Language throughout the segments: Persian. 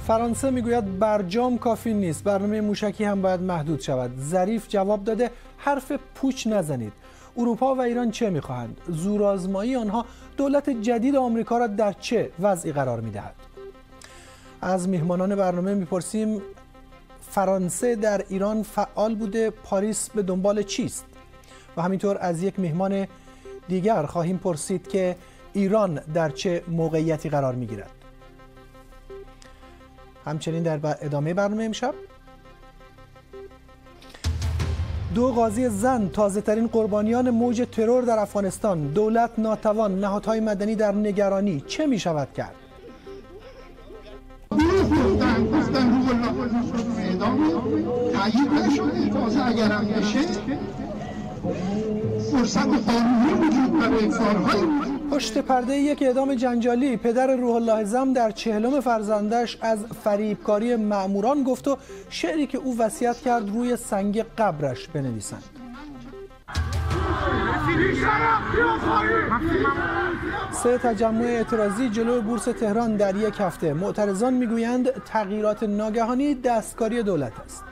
فرانسه میگوید برجام کافی نیست، برنامه موشکی هم باید محدود شود. ظریف جواب داده حرف پوچ نزنید. اروپا و ایران چه میخواهند؟ زورآزمایی آنها دولت جدید آمریکا را در چه وضعی قرار میدهد؟ از میهمانان برنامه میپرسیم فرانسه در ایران فعال بوده، پاریس به دنبال چیست؟ و همینطور از یک میهمان دیگر خواهیم پرسید که ایران در چه موقعیتی قرار میگیرد. همچنین در ادامه برنامه امشب 2 قاضی زن تازه ترین قربانیان موج ترور در افغانستان. دولت ناتوان، نهادهای مدنی در نگرانی. چه می شود کرد؟ پشت پرده یک اعدام جنجالی، پدر روح الله زم در 40م فرزندش از فریبکاری مأموران گفت و شعری که او وصیت کرد روی سنگ قبرش بنویسند. سه تجمع اعتراضی جلوی بورس تهران در یک هفته. معترضان میگویند تغییرات ناگهانی دستکاری دولت است.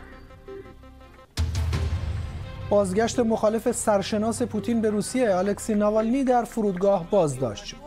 بازگشت مخالف سرشناس پوتین به روسیه، الکسی ناوالنی در فرودگاه بازداشت شد.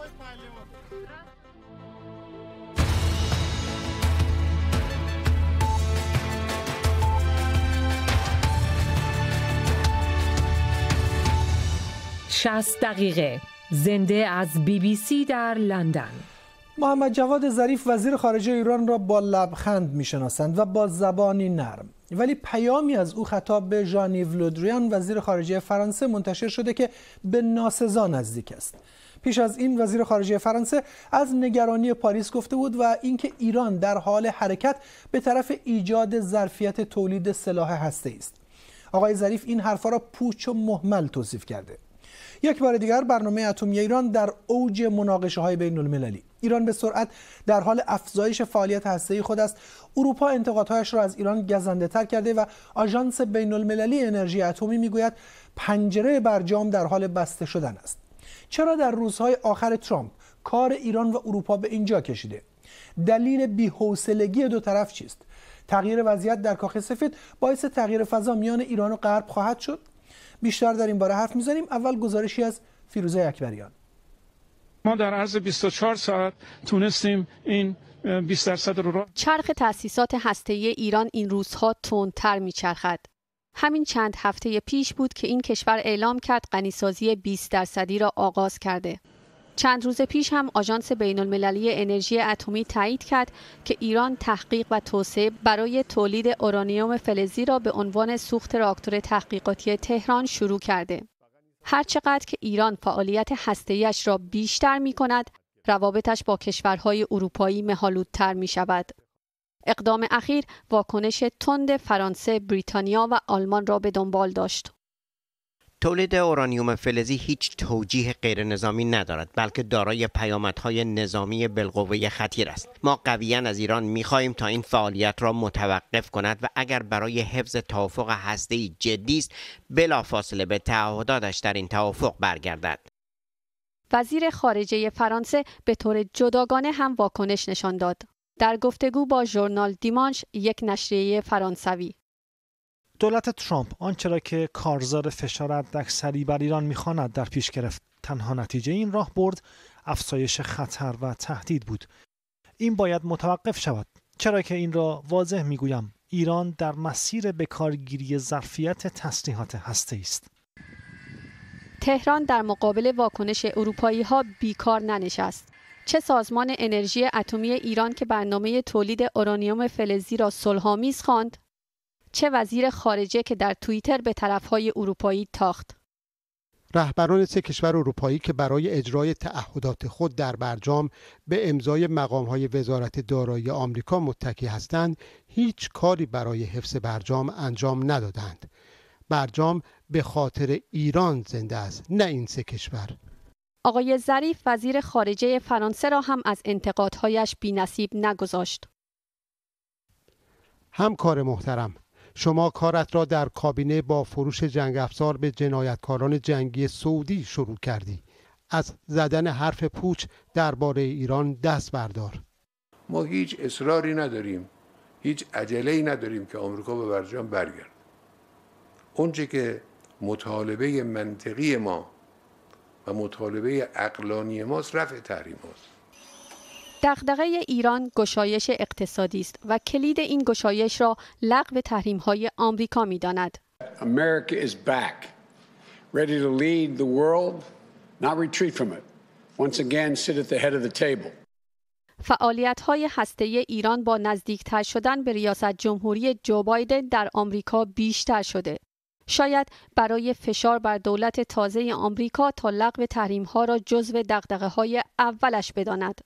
شصت دقیقه زنده از BBC در لندن. محمد جواد ظریف وزیر خارجه ایران را با لبخند میشناسند و با زبانی نرم، ولی پیامی از او خطاب به ژان-یو لودریان وزیر خارجه فرانسه منتشر شده که به ناسزا نزدیک است. پیش از این وزیر خارجه فرانسه از نگرانی پاریس گفته بود و اینکه ایران در حال حرکت به طرف ایجاد ظرفیت تولید سلاح هسته‌ای است. آقای ظریف این حرفا را پوچ و مهمل توصیف کرده. یک بار دیگر برنامه اتمی ایران در اوج مناقشه‌های بین‌المللی. ایران به سرعت در حال افزایش فعالیت هسته‌ای خود است. اروپا انتقادهایش را از ایران گزنده‌تر کرده و آژانس بین‌المللی انرژی اتمی میگوید پنجره برجام در حال بسته شدن است. چرا در روزهای آخر ترامپ کار ایران و اروپا به اینجا کشیده؟ دلیل بی‌حوصلگی دو طرف چیست؟ تغییر وضعیت در کاخ سفید باعث تغییر فضا میان ایران و غرب خواهد شد؟ بیشتر در این باره حرف میزنیم. اول گزارشی از فیروزه اکبریان. ما در عرض 24 ساعت تونستیم این 20% رو چرخ تأسیسات هسته‌ای ایران این روزها تندتر میچرخد. همین چند هفته پیش بود که این کشور اعلام کرد غنیسازی 20% را آغاز کرده. چند روز پیش هم آژانس بین‌المللی انرژی اتمی تایید کرد که ایران تحقیق و توسعه برای تولید اورانیوم فلزی را به عنوان سوخت راکتور تحقیقاتی تهران شروع کرده. هرچقدر که ایران فعالیت هسته‌ای‌اش را بیشتر می‌کند، روابطش با کشورهای اروپایی مه‌آلودتر می‌شود. اقدام اخیر واکنش تند فرانسه، بریتانیا و آلمان را به دنبال داشت. تولید اورانیوم فلزی هیچ توجیه غیر نظامی ندارد، بلکه دارای پیامدهای نظامی بالقوه خطیر است. ما قویاً از ایران می‌خواهیم تا این فعالیت را متوقف کند و اگر برای حفظ توافق هسته‌ای جدی است، بلافاصله به تعهداتش در این توافق برگردد. وزیر خارجه فرانسه به طور جداگانه هم واکنش نشان داد. در گفتگو با ژورنال دیمانش، یک نشریه فرانسوی، دولت ترامپ آنچه را که کارزار فشار حداکثری بر ایران می‌خواند در پیش گرفت. تنها نتیجه این راه برد افزایش خطر و تهدید بود. این باید متوقف شود. چرا که این را واضح می‌گویم، ایران در مسیر بکارگیری ظرفیت تسلیحات هسته‌ای است. تهران در مقابل واکنش اروپایی‌ها بیکار ننشست. چه سازمان انرژی اتمی ایران که برنامه تولید اورانیوم فلزی را صلح‌آمیز خواند، چه وزیر خارجه که در توییتر به طرفهای اروپایی تاخت. رهبران 3 کشور اروپایی که برای اجرای تعهدات خود در برجام به امضای مقام‌های وزارت دارایی آمریکا متکی هستند، هیچ کاری برای حفظ برجام انجام ندادند. برجام به خاطر ایران زنده است، نه این 3 کشور. آقای ظریف وزیر خارجه فرانسه را هم از انتقادهایش بی‌نصیب نگذاشت. همکار محترم، شما کارت را در کابینه با فروش جنگ افزار به جنایتکاران جنگی سعودی شروع کردی. از زدن حرف پوچ درباره ایران دست بردار. ما هیچ اصراری نداریم، هیچ عجله‌ای نداریم که آمریکا به برجام برگرده. اونچه که مطالبه منطقی ما و مطالبه عقلانی ماست رفع تحریم هاست. دغدغه ایران گشایش اقتصادی است و کلید این گشایش را لغو تحریم‌های آمریکا می‌داند. America is back, ready to lead the world, not retreat from it. Once again, sit at the head of the table. فعالیت‌های هسته‌ای ایران با نزدیکتر شدن به ریاست جمهوری جو بایدن در آمریکا بیشتر شده. شاید برای فشار بر دولت تازه آمریکا تا لغو تحریم‌ها را جزو دغدغه‌های اولش بداند.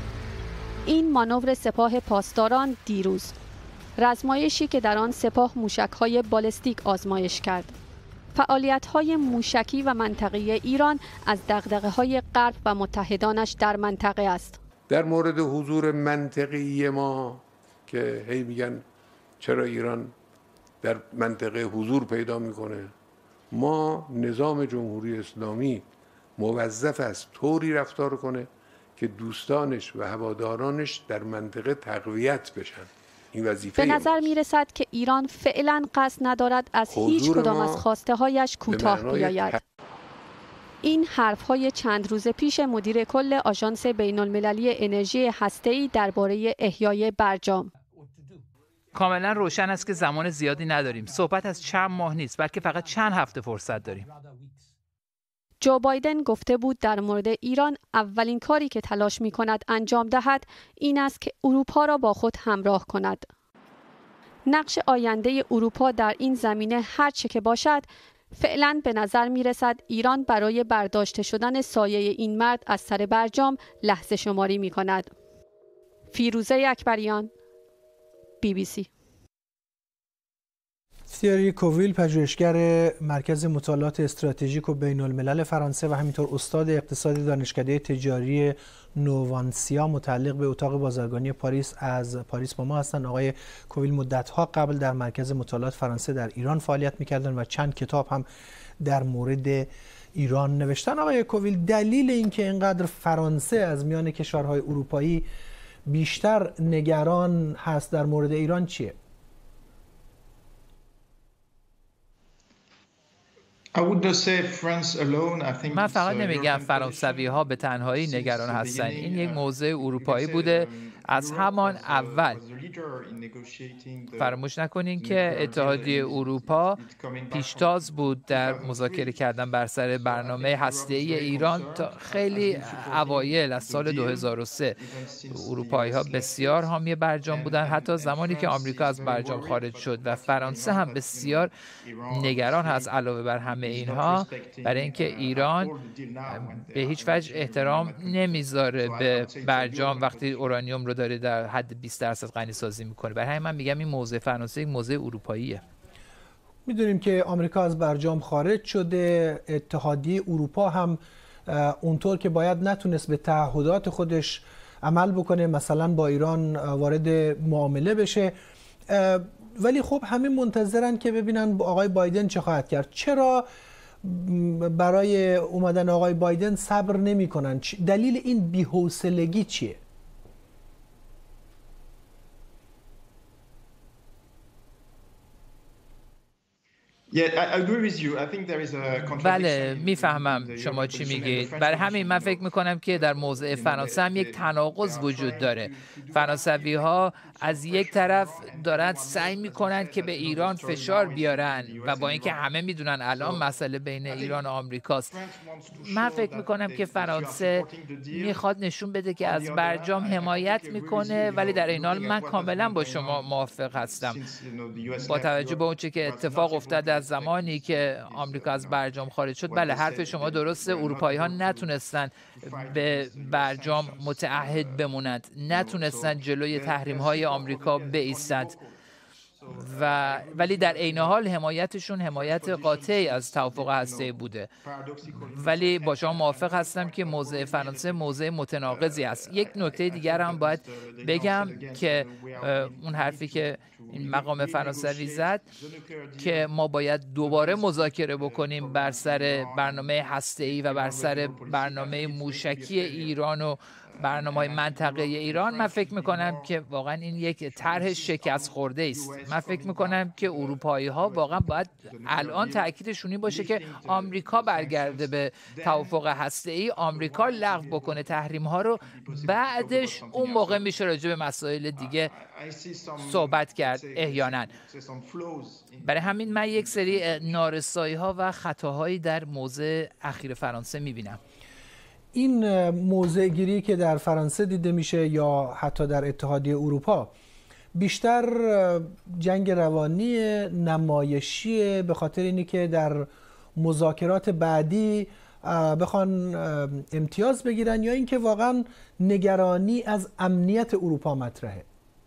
این مانور سپاه پاسداران دیروز، رزمایشی که در آن سپاه موشک‌های بالستیک آزمایش کرد. فعالیت‌های موشکی و منطقه‌ای ایران از دغدغه‌های غرب و متحدانش در منطقه است. در مورد حضور منطقه‌ای ما که هی میگن چرا ایران در منطقه حضور پیدا میکنه، ما نظام جمهوری اسلامی موظف است طوری رفتار کنه که دوستانش و هوادارانش در منطقه تقویت بشن. این وظیفه به نظر می رسد که ایران فعلا قصد ندارد از هیچ کدام از خواسته هایش کوتاه بیاید. این حرف‌های چند روز پیش مدیر کل آژانس بین‌المللی انرژی هسته‌ای درباره احیای برجام. کاملا روشن است که زمان زیادی نداریم. صحبت از چند ماه نیست، بلکه فقط چند هفته فرصت داریم. جو بایدن گفته بود در مورد ایران اولین کاری که تلاش می‌کند انجام دهد این است که اروپا را با خود همراه کند. نقش آینده اروپا در این زمینه هر چه که باشد، فعلا به نظر می‌رسد ایران برای برداشته شدن سایه این مرد از سر برجام لحظه شماری می‌کند. فیروزه اکبریان، BBC. تیری کوویل، پژوهشگر مرکز مطالعات استراتژیک و بین الملل فرانسه و همینطور استاد اقتصاد دانشکده تجاری نووانسیا متعلق به اتاق بازرگانی پاریس از پاریس با ما هستند. آقای کوویل مدت‌ها قبل در مرکز مطالعات فرانسه در ایران فعالیت می‌کردند و چند کتاب هم در مورد ایران نوشتن. آقای کوویل، دلیل اینکه اینقدر فرانسه از میان کشورهای اروپایی بیشتر نگران هست در مورد ایران چیه؟ من فقط نمیگم فرانسوی ها به تنهایی نگران هستن. این یک موضوع اروپایی بوده از همان اول. فراموش نکنین که اتحادیه اروپا پیشتاز بود در مذاکره کردن بر سر برنامه هسته‌ای ایران تا خیلی اوایل از سال 2003. اروپایی ها بسیار حامی برجام بودن، حتی زمانی که آمریکا از برجام خارج شد، و فرانسه هم بسیار نگران هست علاوه بر همه اینها برای اینکه ایران به هیچ وجه احترام نمیذاره به برجام وقتی اورانیوم رو داره در حد 20% غنی سازی میکنه. برای همین من میگم این موضوع فرانسه یک موضوع اروپاییه. میدونیم که آمریکا از برجام خارج شده، اتحادیه اروپا هم اونطور که باید نتونست به تعهدات خودش عمل بکنه، مثلا با ایران وارد معامله بشه، ولی خب همه منتظرن که ببینن آقای بایدن چه خواهد کرد. چرا برای اومدن آقای بایدن صبر نمی کنن؟ دلیل این بی‌حوصلگی چیه؟ بله، میفهمم شما چی میگید. برای همین من فکر میکنم که در موضوع فرانسه هم یک تناقض وجود داره. فرانسوی ها از یک طرف دارند سعی میکنند که به ایران فشار بیارن و با اینکه همه میدونن الان مسئله بین ایران و آمریکاست. من فکر میکنم که فرانسه میخواد نشون بده که از برجام حمایت میکنه، ولی در این حال من کاملا با شما موافق هستم. با توجه به اونچه که اتفاق افتاده از زمانی که آمریکا از برجام خارج شد، بله حرف شما درسته، اروپایی ها نتونستن به برجام متعهد بمونند، نتونستن جلوی تحریم های آمریکا بایستند، ولی در عین حال حمایتشون حمایت قاطعی از توافق هسته‌ای بوده. ولی با شما موافق هستم که موضع فرانسه موضع متناقضی است. یک نکته دیگر هم باید بگم که اون حرفی که این مقام فرانسوی زد که ما باید دوباره مذاکره بکنیم بر سر برنامه هسته‌ای و بر سر برنامه موشکی ایران و برنامه‌های منطقه ایران، من فکر میکنم که واقعا این یک طرح شکست خورده است. من فکر میکنم که اروپایی‌ها واقعا باید الان تاکیدشون این باشه که آمریکا برگرده به توافق هسته‌ای، آمریکا لغو بکنه تحریم‌ها رو، بعدش اون موقع میشه راجع به مسائل دیگه صحبت کرد احیانا. برای همین من یک سری نارسایی‌ها و خطاهایی در موضع اخیر فرانسه میبینم. این موضع گیری که در فرانسه دیده میشه یا حتی در اتحادیه اروپا بیشتر جنگ روانی نمایشی به خاطر اینی که در مذاکرات بعدی بخوان امتیاز بگیرن، یا اینکه واقعا نگرانی از امنیت اروپا مطرحه؟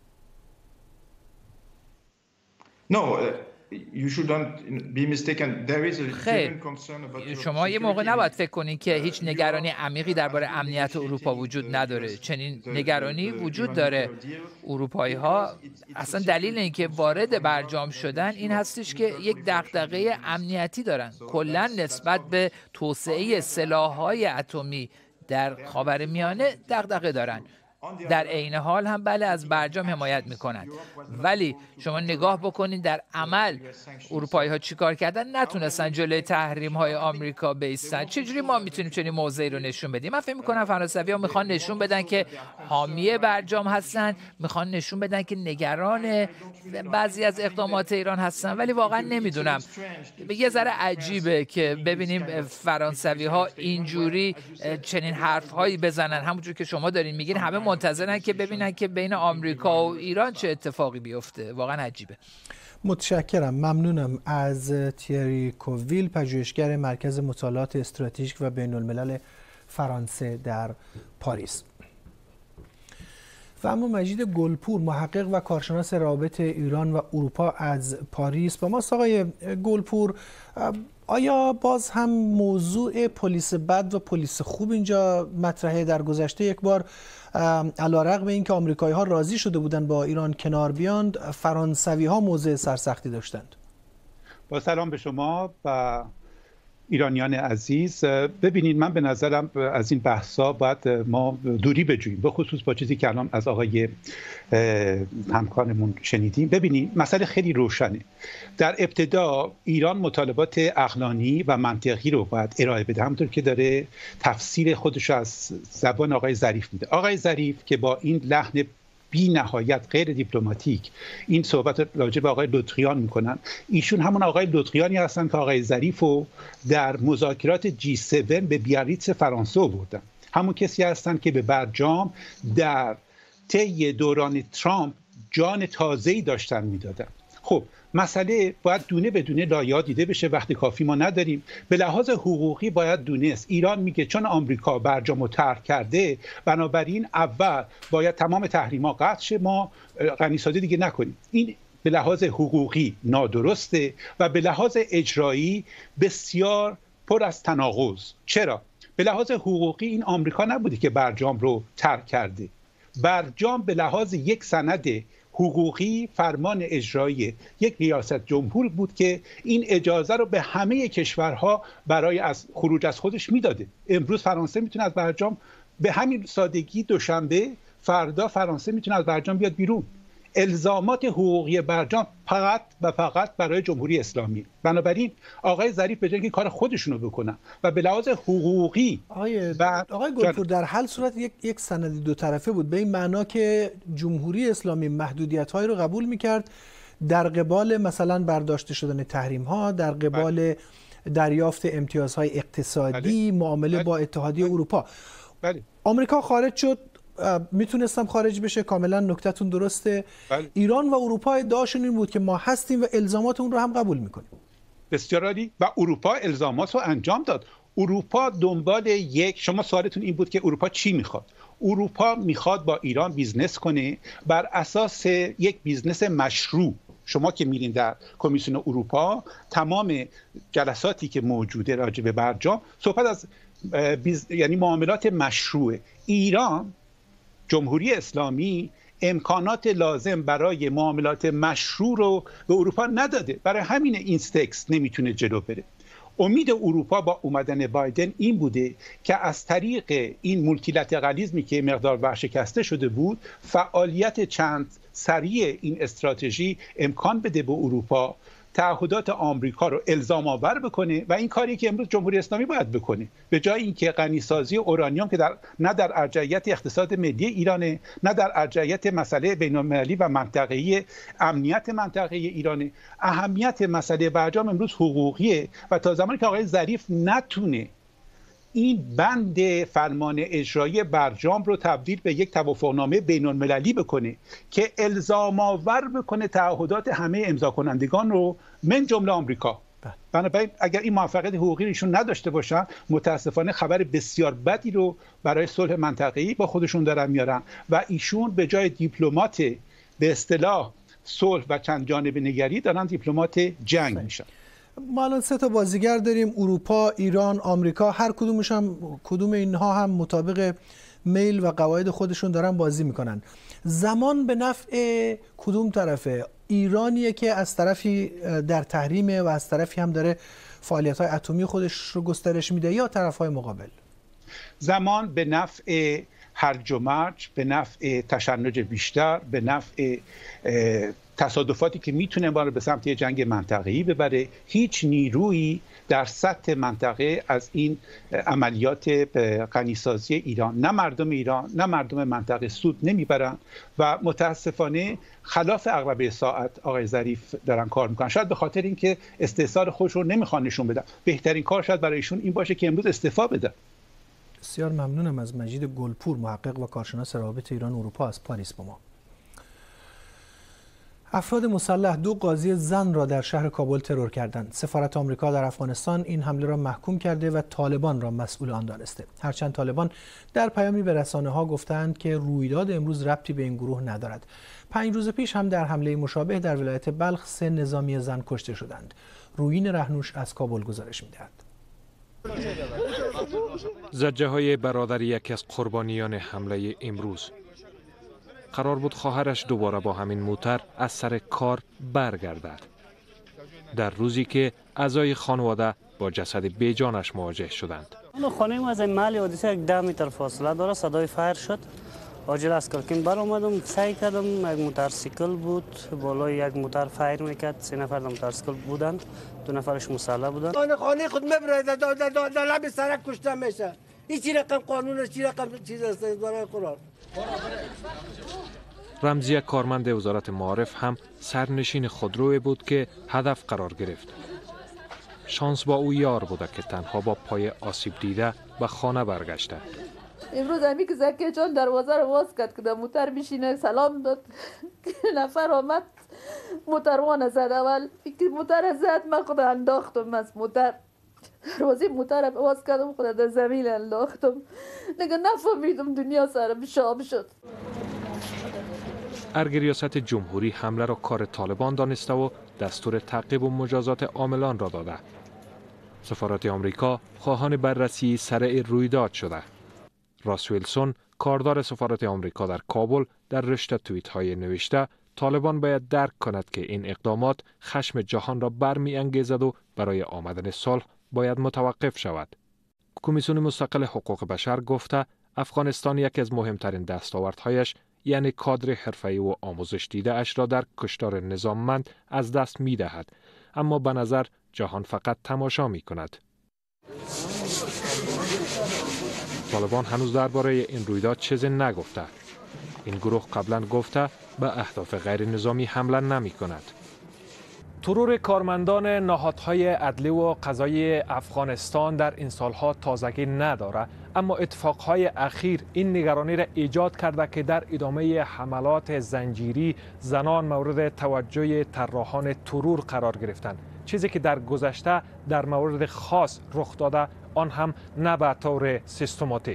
خیر، شما یه موقع نباید فکر کنید که هیچ نگرانی عمیقی درباره امنیت اروپا وجود نداره. چنین نگرانی وجود داره. اروپایی ها اصلا دلیل اینکه وارد برجام شدن این هستش که یک دغدغه امنیتی دارن. کلا نسبت به توسعه سلاح‌های اتمی در خاورمیانه دغدغه دارن. در عین حال هم بله از برجام حمایت میکنند، ولی شما نگاه بکنید در عمل اروپایی ها چی کار کردن؟ نتونستن جلوی تحریم های آمریکا بایستن. چجوری ما میتونیم چنین موضعی رو نشون بدیم؟ من فکر میکنم فرانسوی ها میخوان نشون بدن که حامی برجام هستن، میخوان نشون بدن که نگران بعضی از اقدامات ایران هستن، ولی واقعا نمیدونم. یه ذره عجیبه که ببینیم فرانسوی ها اینجوری چنین حرف هایی بزنن. همونجور که شما دارین میگین همه منتظرن که ببینن که بین آمریکا و ایران چه اتفاقی بیفته. واقعا عجیبه. متشکرم، ممنونم از تیری کوویل، پژوهشگر مرکز مطالعات استراتژیک و بین الملل فرانسه در پاریس. و اما مجید گلپور، محقق و کارشناس روابط ایران و اروپا از پاریس با ماست. آقای گلپور، آیا باز هم موضوع پلیس بد و پلیس خوب اینجا مطرحه؟ در گذشته یک بار علیرغم اینکه آمریکایی ها راضی شده بودند با ایران کنار بیاند، فرانسوی ها موضع سرسختی داشتند. با سلام به شما و ایرانیان عزیز. ببینید، من به نظرم از این بحثا باید ما دوری بجوییم، به خصوص با چیزی که الان از آقای همکارمون شنیدیم. ببینید، مسئله خیلی روشنه. در ابتدا ایران مطالبات عقلانی و منطقی رو باید ارائه بده، همونطور که داره تفسیر خودش از زبان آقای ظریف میده. آقای ظریف که با این لحن بی نهایت غیر دیپلماتیک این صحبت راجع به آقای لوتریان میکنن، ایشون همون آقای لوتریانی هستن که آقای ظریفو در مذاکرات G7 به بیاریتس فرانسه آوردن. همون کسی هستن که به برجام در طی دوران ترامپ جان تازه‌ای داشتن میدادن. خب مسئله باید دونه به دونه لایه‌ها دیده بشه، وقت کافی ما نداریم. به لحاظ حقوقی باید دونست. ایران میگه چون آمریکا برجامو طرح کرده، بنابراین اول باید تمام تحریم‌ها قطع شه، ما غنی‌سازی دیگه نکنیم. این به لحاظ حقوقی نادرسته و به لحاظ اجرایی بسیار پر از تناقض. چرا؟ به لحاظ حقوقی این آمریکا نبوده که برجام رو طرح کرده. برجام به لحاظ یک سند حقوقی فرمان اجرایی یک ریاست جمهور بود که این اجازه رو به همه کشورها برای از خروج از خودش میداده. امروز فرانسه میتونه از برجام به همین سادگی، دوشنبه فردا فرانسه میتونه از برجام بیاد بیرون. الزامات حقوقی برجام فقط و فقط برای جمهوری اسلامی. بنابراین آقای ظریف به جای اینکه کار خودشونو بکنن و به لحاظ حقوقی آقای گلپور در حل صورت یک سند دو طرفه بود، به این معنا که جمهوری اسلامی محدودیت‌هایی رو قبول می‌کرد در قبال مثلا برداشته شدن تحریم‌ها، در قبال دریافت امتیازهای اقتصادی، معامله با اتحادیه اروپا. آمریکا خارج شد، میتونستم خارج بشه، کاملا نکتتون درسته. ایران و اروپا ادعاشون این بود که ما هستیم و الزامات اون رو هم قبول میکنیم. بسیار عالی. و اروپا الزامات رو انجام داد. اروپا دنبال شما سوالتون این بود که اروپا چی میخواد؟ اروپا میخواد با ایران بیزنس کنه بر اساس یک بیزنس مشروع. شما که میرین در کمیسیون اروپا، تمام جلساتی که موجوده راجع به برجام صحبت از یعنی معاملات مشروع. ایران، جمهوری اسلامی، امکانات لازم برای معاملات مشروع رو به اروپا نداده. برای همین این تکست نمیتونه جلو بره. امید اروپا با اومدن بایدن این بوده که از طریق این مولتیلترالیسمی که مقدار ورشکسته شده بود، فعالیت چند سریع این استراتژی امکان بده به اروپا تعهدات آمریکا رو الزام آور بکنه و این کاری که امروز جمهوری اسلامی باید بکنه، به جای اینکه غنیسازی اورانیوم که نه در ارجحیت اقتصاد ملی ایرانه، نه در ارجحیت مسئله بین‌المللی و منطقه‌ای امنیت منطقه ایرانه، اهمیت مسئله برجام امروز حقوقیه و تا زمانی که آقای ظریف نتونه این بند فرمان اجرایی برجام رو تبدیل به یک توافقنامه بین‌المللی بکنه که الزام آور بکنه تعهدات همه امضا کنندگان رو من جمله آمریکا. بنابراین اگر این موفقیت حقوقی ایشون نداشته باشن، متاسفانه خبر بسیار بدی رو برای صلح منطقه‌ای با خودشون دارن میارن و ایشون به جای دیپلمات به اصطلاح صلح و چند جانبه نگری دارن دیپلمات جنگ میشن. ما الان 3 تا بازیگر داریم، اروپا، ایران، آمریکا. هر کدوم اینها هم مطابق میل و قواعد خودشون دارن بازی میکنن. زمان به نفع کدوم طرفه؟ ایرانیه که از طرفی در تحریمه و از طرفی هم داره فعالیت‌های اتمی خودش رو گسترش میده، یا طرف‌های مقابل؟ زمان به نفع هرج و مرج، به نفع تشنج بیشتر، به نفع تصادفاتی که میتونه ما رو به سمت جنگ منطقه‌ای ببره. هیچ نیرویی در سطح منطقه از این عملیات غنیسازی ایران، نه مردم ایران نه مردم منطقه، سود نمیبرن و متاسفانه خلاف اغلب ساعت آقای ظریف دارن کار میکنن. شاید به خاطر اینکه استحصال خودش رو نمیخوان نشون بدن. بهترین کار شاید برای ایشون این باشه که امروز استعفا بدن. بسیار ممنونم از مجید گلپور، محقق و کارشناس روابط ایران اروپا از پاریس با ما. افراد مسلح 2 قاضی زن را در شهر کابل ترور کردند. سفارت آمریکا در افغانستان این حمله را محکوم کرده و طالبان را مسئول آن دانسته. هرچند طالبان در پیامی به رسانه‌ها گفتند که رویداد امروز ربطی به این گروه ندارد. 5 روز پیش هم در حمله مشابه در ولایت بلخ 3 نظامی زن کشته شدند. رویین رهنوش از کابل گزارش می‌دهد. زجه‌های برادر یکی از قربانیان حمله امروز. قرار بود خواهرش دوباره با همین موتر از سر کار برگردد، در روزی که اعضای خانواده با جسد بیجانش مواجه شدند. خانه ما از این محل حادثه 10 متر فاصله داره. صدای فایر شد. عاجل از کارکین بر اومدم، سعی کردم. یک موتورسیکل بود، بالای یک موتور فایر میکرد. 3 نفر در موتورسیکل بودن، 2 نفرش مسلح بودن. خانه خود مبرد در لب سرک کشته میشه. این چی رقم قانون است، چی رقم چیز است برای قرار. رمزی کارمند وزارت معارف هم سرنشین خودروی بود که هدف قرار گرفت. شانس با او یار بوده که تنها با پای آسیب دیده به خانه برگشته. امروز همی که زکی جان دروازه رو باز کرد که در موتر میشینه، سلام داد. نفر آمد موتروان زد. اول که موتر زد من خود انداختم از موتر. دروازه موتر باز کردم، خود در زمین انداختم. نگه نفهمیدم دنیا سرم شام شد. ارگ ریاست جمهوری حمله را کار طالبان دانسته و دستور تعقیب و مجازات عاملان را داده. سفارت آمریکا خواهان بررسی سریع رویداد شده. راس ویلسون، کاردار سفارت آمریکا در کابل، در رشته توییت های نوشته طالبان باید درک کند که این اقدامات خشم جهان را برمی انگیزد و برای آمدن صلح باید متوقف شود. کمیسیون مستقل حقوق بشر گفته افغانستان یکی از مهمترین دستاوردهایش یعنی کادر حرفه‌ای و آموزش دیده اش را در کشتار نظاممند از دست می دهد، اما به نظر جهان فقط تماشا می کند. طالبان هنوز درباره این رویداد چیزی نگفته. این گروه قبلا گفته به اهداف غیر نظامی حمله نمی کند. ترور کارمندان نهادهای عدلی و قضایی افغانستان در این سالها تازگی نداره، اما اتفاقهای اخیر این نگرانی را ایجاد کرده که در ادامه حملات زنجیری زنان مورد توجه طراحان ترور قرار گرفتند، چیزی که در گذشته در مورد خاص رخ داده، آن هم نه به طور سیستماتیک.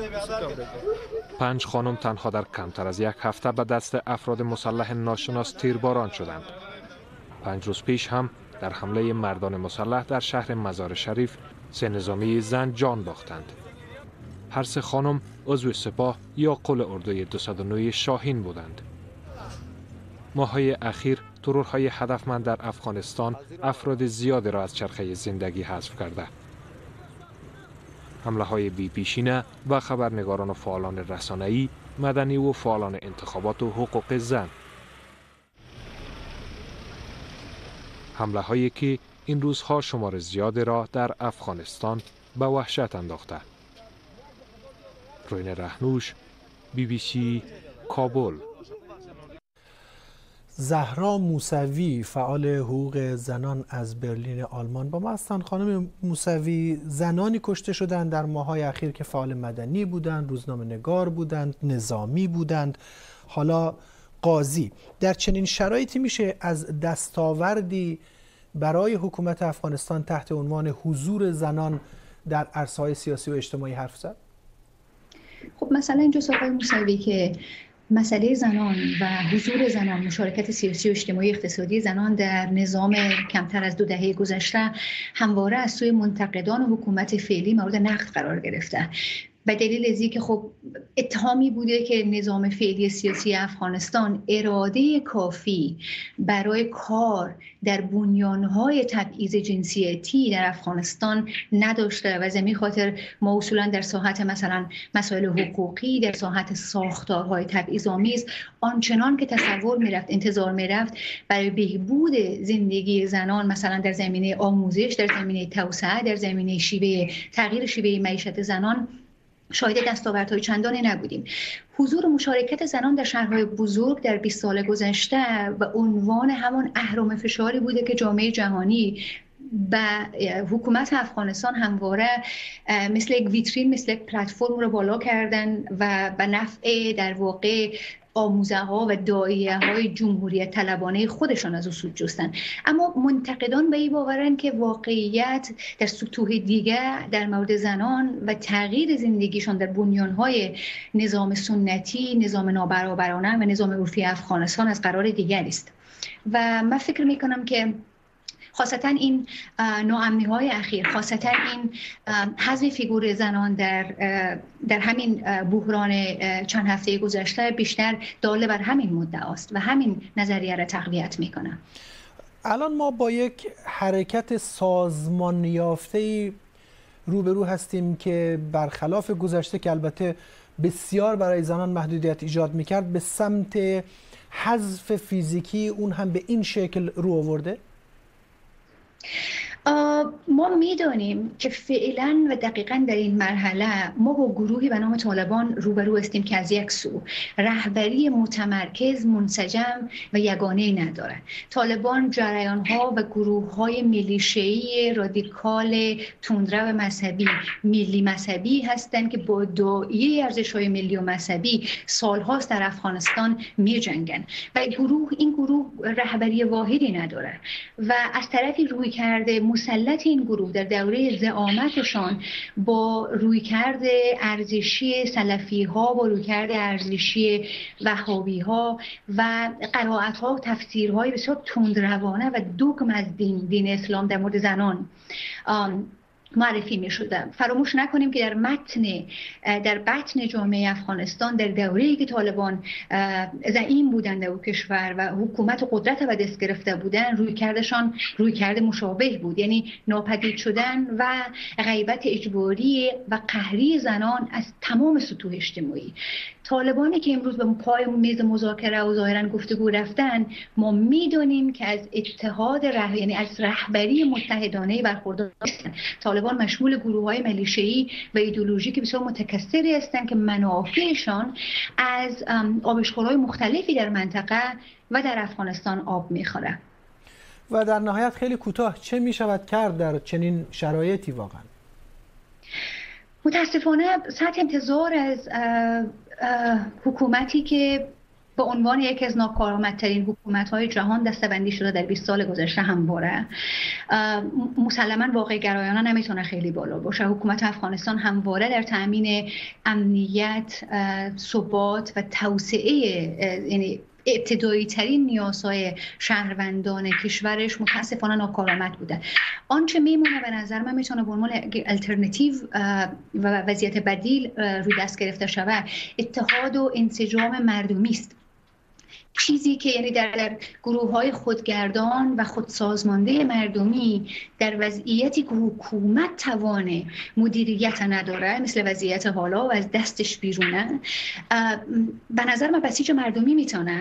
5 خانم تنها در کمتر از 1 هفته به دست افراد مسلح ناشناس تیرباران شدند. 5 روز پیش هم در حمله مردان مسلح در شهر مزار شریف 3 نظامی زن جان باختند. هر 3 خانم عضو سپاه یا قل اردوی 209 شاهین بودند. ماه‌های اخیر ترورهای هدفمند در افغانستان افراد زیادی را از چرخه زندگی حذف کرده. حمله‌های بی‌پیشینه و خبرنگاران و فعالان رسانه‌ای، مدنی و فعالان انتخابات و حقوق زن. حمله‌هایی که این روزها شمار زیادی را در افغانستان به وحشت انداخته. روین رهنوش، BBC کابل. زهرا موسوی، فعال حقوق زنان از برلین آلمان با ما هستند. خانم موسوی، زنانی کشته شدند در ماه‌های اخیر که فعال مدنی بودند، روزنامه‌نگار بودند، نظامی بودند، حالا قاضی. در چنین شرایطی میشه از دستاوردی برای حکومت افغانستان تحت عنوان حضور زنان در عرصه‌های سیاسی و اجتماعی حرف زد؟ خب مثلا اینجا آقای موسوی که مسئله زنان و حضور زنان، مشارکت سیاسی و اجتماعی اقتصادی زنان در نظام کمتر از 2 دهه گذشته همواره از سوی منتقدان حکومت فعلی مورد نقد قرار گرفته. به دلیل از اینکه خب اتهامی بوده که نظام فعلی سیاسی افغانستان اراده کافی برای کار در بنیانهای تبعیض جنسیتی در افغانستان نداشته و از همین خاطر ما اصولا در ساحت مثلا مسائل حقوقی، در ساحت ساختارهای تبعیض‌آمیز آنچنان که تصور میرفت، انتظار میرفت برای بهبود زندگی زنان مثلا در زمینه آموزش، در زمینه توسعه، در زمینه تغییر شیوه معیشت زنان شاهد دستاوردهای چندانی نبودیم. حضور و مشارکت زنان در شهرهای بزرگ در 20 سال گذشته به عنوان همان اهرم فشاری بوده که جامعه جهانی به حکومت افغانستان همواره مثل یک ویترین، مثل یک پلتفرم رو بالا کردن و به نفع در واقع آموزه ها و داعیه های جمهوریت طلبانه خودشان از او سود جستن. اما منتقدان به این باورن که واقعیت در سطوح دیگه در مورد زنان و تغییر زندگیشان در بنیانهای نظام سنتی، نظام نابرابرانه و نظام عرفی افغانستان از قرار دیگری است. و من فکر میکنم که خاصتا این ناامنی‌های اخیر، خاصتا این حذف فیگور زنان در همین بحران چند هفته گذشته بیشتر داله بر همین مدعاست و همین نظریه را تقویت میکنه. الان ما با یک حرکت سازمان یافته‌ای روبرو هستیم که برخلاف گذشته که البته بسیار برای زنان محدودیت ایجاد میکرد، به سمت حذف فیزیکی اون هم به این شکل رو آورده؟ ما میدانیم که فعلا و دقیقا در این مرحله ما با گروهی به نام طالبان روبرو هستیم که از یک سو رهبری متمرکز، منسجم و یگانه نداره. طالبان جریان‌ها و گروه‌های میلیشه‌ای رادیکال تندرو مذهبی، ملی مذهبی هستند که با داعیه ارزش‌های ملی و مذهبی سال‌هاست در افغانستان می‌جنگن و این گروه رهبری واحدی نداره و از طرفی روی کرده مسلط این گروه در دوره زعامتشان با رویکرد ارزشی سلفی ها، با رویکرد ارزشی وهابی ها و قرائت ها و تفسیرهای بسیار تندروانه و دوگم از دین اسلام در مورد زنان معرفی می شده. فراموش نکنیم که در بطن جامعه افغانستان در دوره‌ای که طالبان زعیم بودند در کشور و حکومت و قدرت به دست گرفته بودند، رویکرد مشابه بود، یعنی ناپدید شدن و غیبت اجباری و قهری زنان از تمام سطوح اجتماعی. طالبانی که امروز به پای میز مذاکره و ظاهرا گفتگو رفتن، ما میدونیم که از اتحاد یعنی از رهبری متحدانه برخوردار هستند. طالبان مشمول گروه‌های میلیشه‌ای و ایدئولوژیکی بسیار متکثری هستند که منافعشان از آبشخورهای مختلفی در منطقه و در افغانستان آب می‌خوره. و در نهایت خیلی کوتاه چه می‌شود کرد در چنین شرایطی واقعا؟ متاسفانه سطح انتظار از حکومتی که به عنوان یکی از ناکارآمدترین حکومت‌های جهان دسته‌بندی شده در 20 سال گذشته همواره، مسلماً واقع گرایانه نمیتونه خیلی بالا باشه. حکومت افغانستان همواره در تأمین امنیت، ثبات و توسعه، یعنی ابتدایی ترین نیازهای شهروندان کشورش متاسفانه ناکارآمد بوده. آنچه میمونه به نظر من میتونه به عنوان الटरनेटिव و وضعیت بدیل روی دست گرفته شود اتحاد و انسجام مردمی است چیزی که یعنی در گروه‌های خودگردان و خودسازمانده مردمی در وضعیتی که حکومت توان مدیریت نداره مثل وضعیت حالا و از دستش بیرونه، به نظر من بسیج مردمی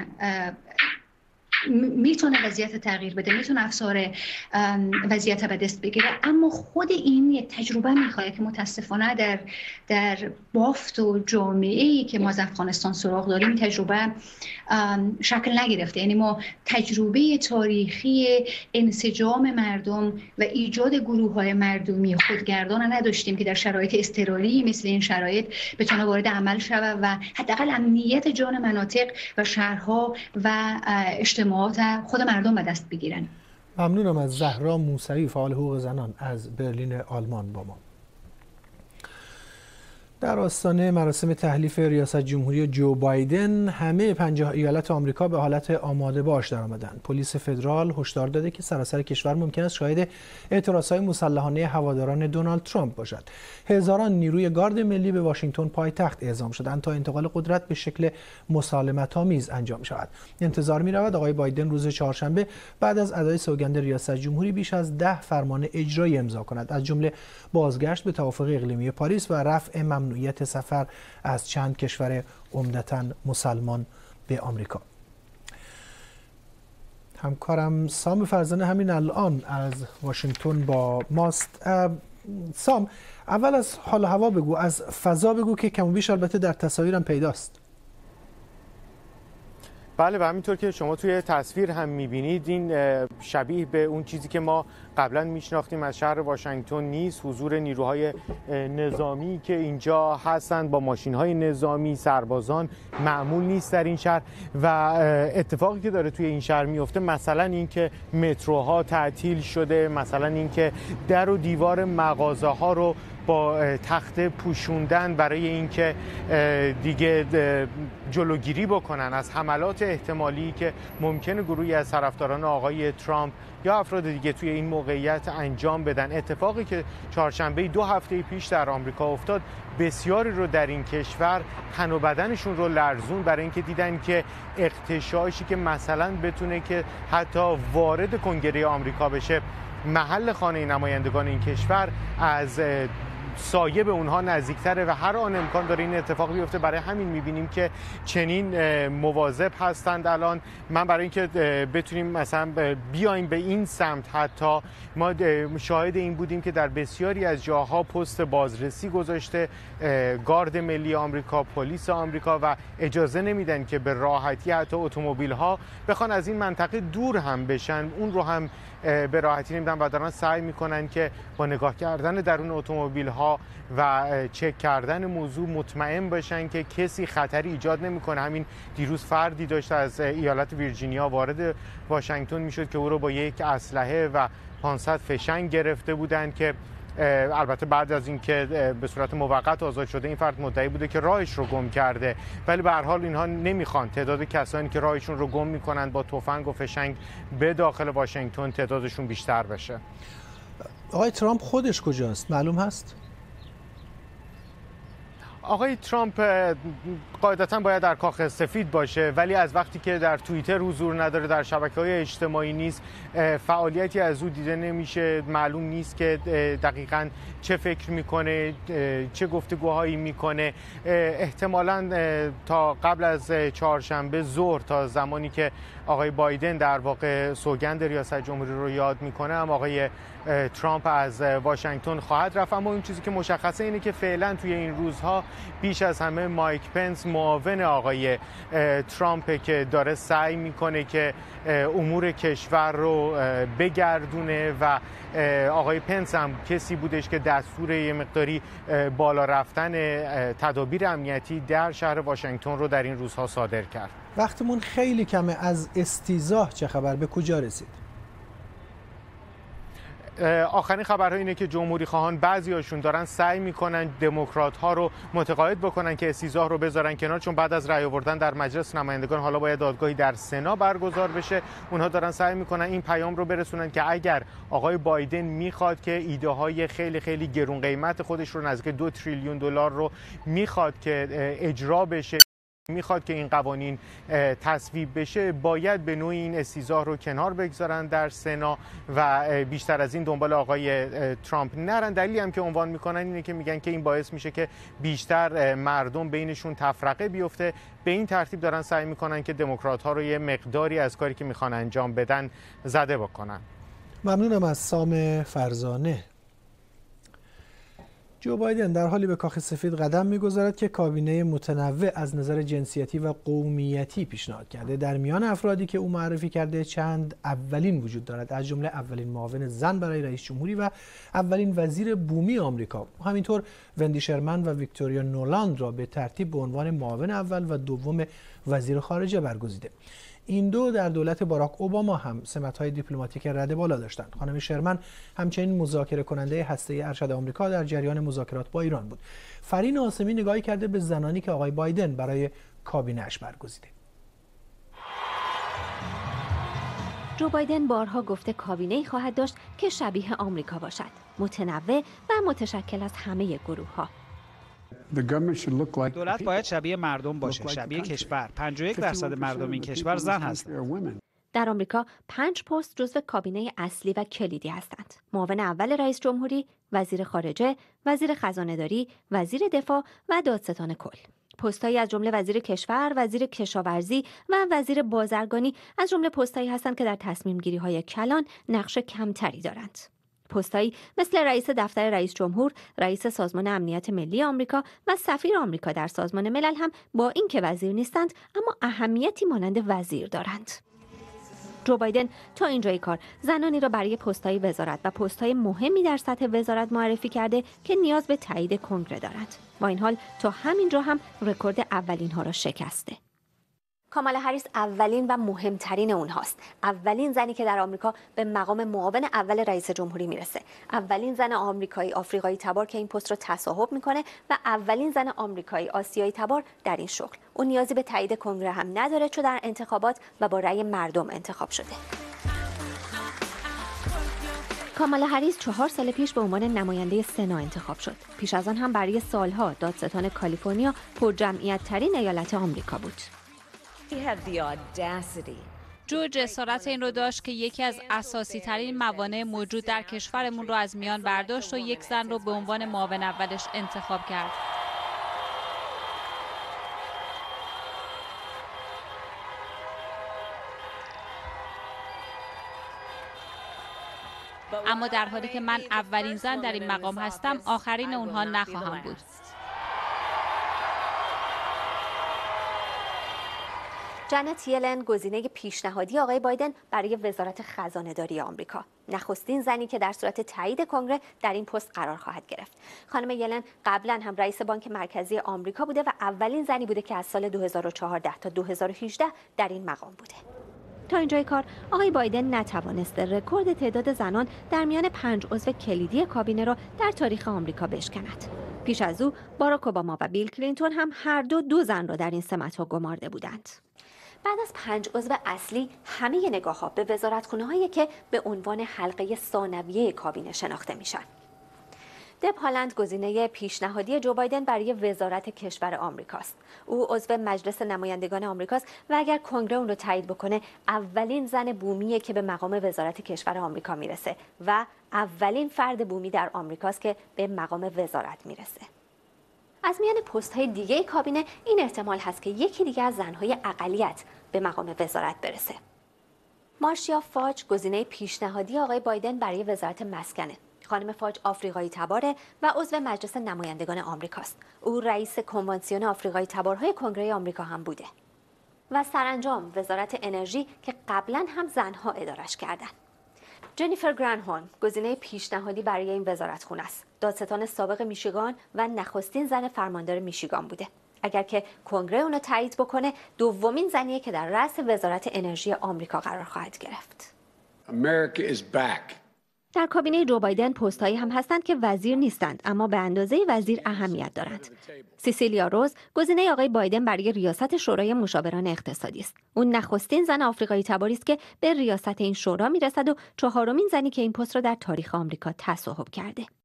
میتونه وضعیت تغییر بده، میتونه افسار وضعیت به دست بگیره. اما خود این یک تجربه میخواد که متاسفانه در بافت و جامعه‌ای که ما از افغانستان سراغ داریم تجربه شکل نگرفته. یعنی ما تجربه تاریخی انسجام مردم و ایجاد گروه‌های مردمی خودگردان نداشتیم که در شرایط اضطراری مثل این شرایط بتونه وارد عمل شود و حداقل امنیت جان مناطق و شهرها و اجتماعات خود مردم به دست بگیرن. ممنونم از زهرا موسوی، فعال حقوق زنان از برلین آلمان با ما. در آستانه مراسم تحلیف ریاست جمهوری جو بایدن، همه 50 ایالت آمریکا به حالت آماده باش درآمدند. پلیس فدرال هشدار داده که سراسر کشور ممکن است شاهد اعتراضهای مسلحانه هواداران دونالد ترامپ باشد. هزاران نیروی گارد ملی به واشنگتن پایتخت اعزام شدند تا انتقال قدرت به شکل مسالمت‌آمیز انجام شود. انتظار می‌رود آقای بایدن روز چهارشنبه بعد از ادای سوگند ریاست جمهوری بیش از 10 فرمان اجرایی امضا کند، از جمله بازگشت به توافق اقلیمی پاریس و رفع ممنوعیت سفر از چند کشور عمدتاً مسلمان به آمریکا. همکارم سام فرزانه همین الان از واشنگتن با ماست. سام، اول از حال و هوا بگو، از فضا بگو که کم و بیش البته در تصاویرم پیداست. بله، و همینطور که شما توی تصویر هم می‌بینید این شبیه به اون چیزی که ما قبلا میشناختیم از شهر واشنگتن نیست. حضور نیروهای نظامی که اینجا هستند با ماشین‌های نظامی، سربازان معمول نیست در این شهر. و اتفاقی که داره توی این شهر میفته مثلا اینکه متروها تعطیل شده، مثلا اینکه در و دیوار مغازه‌ها رو با تخته پوشوندن برای اینکه دیگه جلوگیری بکنن از حملات احتمالی که ممکنه گروهی از طرفداران آقای ترامپ یا افراد دیگه توی این موقعیت انجام بدن. اتفاقی که چهارشنبه 2 هفته پیش در آمریکا افتاد بسیاری رو در این کشور تن و بدنشون رو لرزون، برای اینکه دیدن که اغتشاشی که مثلا بتونه که حتی وارد کنگره آمریکا بشه، محل خانه نمایندگان این کشور از سایه به اونها نزدیکتره و هر آن امکان داره این اتفاق بیفته. برای همین میبینیم که چنین مواظب هستند. الان من برای اینکه بتونیم مثلا بیایم به این سمت، حتی ما شاهد این بودیم که در بسیاری از جاها پست بازرسی گذاشته گارد ملی آمریکا، پلیس آمریکا، و اجازه نمیدن که به راحتی حتی اتومبیل ها بخوان از این منطقه دور هم بشن، اون رو هم به راحتی نمیدن و دارن سعی میکنن که با نگاه کردن درون اتومبیل ها و چک کردن موضوع مطمئن باشن که کسی خطری ایجاد نمیکنه. همین دیروز فردی داشت از ایالت ویرجینیا وارد واشنگتن میشد که او رو با یک اسلحه و 500 فشنگ گرفته بودن که البته بعد از اینکه به صورت موقت آزاد شده، این فرد مدعی بوده که راهش رو گم کرده، ولی به هر حال اینها نمیخوان تعداد کسانی که راهشون رو گم میکنن با تفنگ و فشنگ به داخل واشنگتن تعدادشون بیشتر بشه. آقای ترامپ خودش کجاست؟ معلوم هست؟ آقای ترامپ قاعدتاً باید در کاخ سفید باشه، ولی از وقتی که در توییتر حضور نداره، در شبکه‌های اجتماعی نیست، فعالیتی از او دیده نمیشه. معلوم نیست که دقیقاً چه فکر میکنه، چه گفتگوهایی میکنه. احتمالاً تا قبل از چهارشنبه ظهر، تا زمانی که آقای بایدن در واقع سوگند ریاست جمهوری رو یاد میکنه، هم آقای ترامپ از واشنگتن خواهد رفت. اما این چیزی که مشخصه اینه که فعلا توی این روزها بیش از همه مایک پنس، معاون آقای ترامپ، که داره سعی میکنه که امور کشور رو بگردونه و آقای پنس هم کسی بودش که دستور یه مقداری بالا رفتن تدابیر امنیتی در شهر واشنگتن رو در این روزها صادر کرد. وقتمون خیلی کمه. از استیضاح چه خبر؟ به کجا رسید؟ آخرین خبرها اینه که جمهوری خواهان بعضیاشون دارن سعی میکنن دموکرات ها رو متقاعد بکنن که استیضاح رو بذارن کنار، چون بعد از رأی آوردن در مجلس نمایندگان حالا باید دادگاهی در سنا برگزار بشه. اونها دارن سعی میکنن این پیام رو برسونن که اگر آقای بایدن میخواد که ایده های خیلی خیلی گرون قیمت خودش رو نزدیک 2 تریلیون دلار رو میخواد که اجرا بشه، میخواد که این قوانین تصویب بشه باید به نوعی این استیضاح رو کنار بگذارن در سنا و بیشتر از این دنبال آقای ترامپ نرن. دلیلی هم که عنوان میکنن اینه که میگن که این باعث میشه که بیشتر مردم بینشون تفرقه بیفته. به این ترتیب دارن سعی میکنن که دموکرات ها رو یه مقداری از کاری که میخوان انجام بدن زده بکنن. ممنونم از سام فرزانه. جو بایدن در حالی به کاخ سفید قدم می‌گذارد که کابینه متنوع از نظر جنسیتی و قومیتی پیشنهاد کرده. در میان افرادی که او معرفی کرده چند اولین وجود دارد، از جمله اولین معاون زن برای رئیس جمهوری و اولین وزیر بومی آمریکا. همینطور وندی شرمن و ویکتوریا نولاند را به ترتیب به عنوان معاون اول و دوم وزیر خارجه برگزیده. این دو در دولت باراک اوباما هم سمت‌های دیپلماتیک رده بالا داشتند. خانم شرمن همچنین مذاکره کننده هسته ارشد آمریکا در جریان مذاکرات با ایران بود. فرین آسمی نگاهی کرده به زنانی که آقای بایدن برای کابینه‌اش برگزیده. جو بایدن بارها گفته کابینه‌ای خواهد داشت که شبیه آمریکا باشد، متنوع و متشکل از همه گروه‌ها. دولت باید شبیه مردم باشه، شبیه کشور. 51% مردم این کشور زن هستند. در آمریکا 5 پست جزو کابینه اصلی و کلیدی هستند: معاون اول رئیس جمهوری، وزیر خارجه، وزیر خزانه‌داری، وزیر دفاع و دادستان کل. پست‌هایی از جمله وزیر کشور، وزیر کشاورزی و وزیر بازرگانی از جمله پست‌هایی هستند که در تصمیم‌گیری‌های کلان نقش کمتری دارند. پست‌هایی مثل رئیس دفتر رئیس جمهور، رئیس سازمان امنیت ملی آمریکا و سفیر آمریکا در سازمان ملل هم با اینکه وزیر نیستند اما اهمیتی مانند وزیر دارند. جو بایدن تا اینجای کار زنانی را برای پست‌های وزارت و پست‌های مهمی در سطح وزارت معرفی کرده که نیاز به تایید کنگره دارند. با این حال تا همینجا هم رکورد اولین‌ها را شکسته. کامالا هریس اولین و مهمترین اونهاست. اولین زنی که در آمریکا به مقام معاون اول رئیس جمهوری میرسه. اولین زن آمریکایی آفریقایی تبار که این پست رو تصاحب میکنه و اولین زن آمریکایی آسیایی تبار در این شغل. اون نیازی به تایید کنگره هم نداره چون در انتخابات و با رأی مردم انتخاب شده. کامالا هریس 4 سال پیش به عنوان نماینده سنا انتخاب شد. پیش از آن هم برای سالها دادستان کالیفرنیا پرجمعیت ترین ایالت آمریکا بود. جو جسارت این رو داشت که یکی از اساسی ترین موانع موجود در کشورمون رو از میان برداشت و یک زن رو به عنوان معاون اولش انتخاب کرد. اما در حالی که من اولین زن در این مقام هستم، آخرین اونها نخواهم بود. جنت یلن گزینه پیشنهادی آقای بایدن برای وزارت خزانه‌داری آمریکا، نخستین زنی که در صورت تایید کنگره در این پست قرار خواهد گرفت. خانم یلن قبلا هم رئیس بانک مرکزی آمریکا بوده و اولین زنی بوده که از سال 2014 تا 2018 در این مقام بوده. تا اینجای کار آقای بایدن نتوانسته رکورد تعداد زنان در میان 5 عضو کلیدی کابینه را در تاریخ آمریکا بشکند. پیش از او باراک اوباما و بیل کلینتون هم هر دو زن را در این سمت‌ها گمارده بودند. بعد از 5 عضو اصلی همه نگاه‌ها به وزارتخونه‌هایی که به عنوان حلقه ثانویه کابینه شناخته میشن. دب هالند گزینه پیشنهادی جو بایدن برای وزارت کشور آمریکاست. او عضو مجلس نمایندگان آمریکاست و اگر کنگره اون رو تایید بکنه اولین زن بومیه که به مقام وزارت کشور آمریکا میرسه و اولین فرد بومی در آمریکاست که به مقام وزارت میرسه. از میان پست‌های دیگه کابینه این احتمال هست که یکی دیگه از زن‌های اقلیت به مقام وزارت برسه. مارشیا فاج گزینه پیشنهادی آقای بایدن برای وزارت مسکنه. خانم فاج آفریقایی تباره و عضو مجلس نمایندگان آمریکاست. او رئیس کنوانسیون آفریقایی تبارهای کنگره آمریکا هم بوده. و سرانجام وزارت انرژی که قبلا هم زنها ادارش کردن. جنیفر گرانهولم گزینه پیشنهادی برای این وزارتخونه است. دادستان سابق میشیگان و نخستین زن فرماندار میشیگان بوده. اگر که کنگره اونو تایید بکنه دومین زنیه که در رأس وزارت انرژی آمریکا قرار خواهد گرفت. America is back. در کابینه جو بایدن پست‌هایی هم هستند که وزیر نیستند اما به اندازه وزیر اهمیت دارند. سیسیلیا روز گزینه آقای بایدن برای ریاست شورای مشاوران اقتصادی است. اون نخستین زن آفریقایی تباری است که به ریاست این شورا میرسد و 4مین زنی که این پست را در تاریخ آمریکا تصاحب کرده.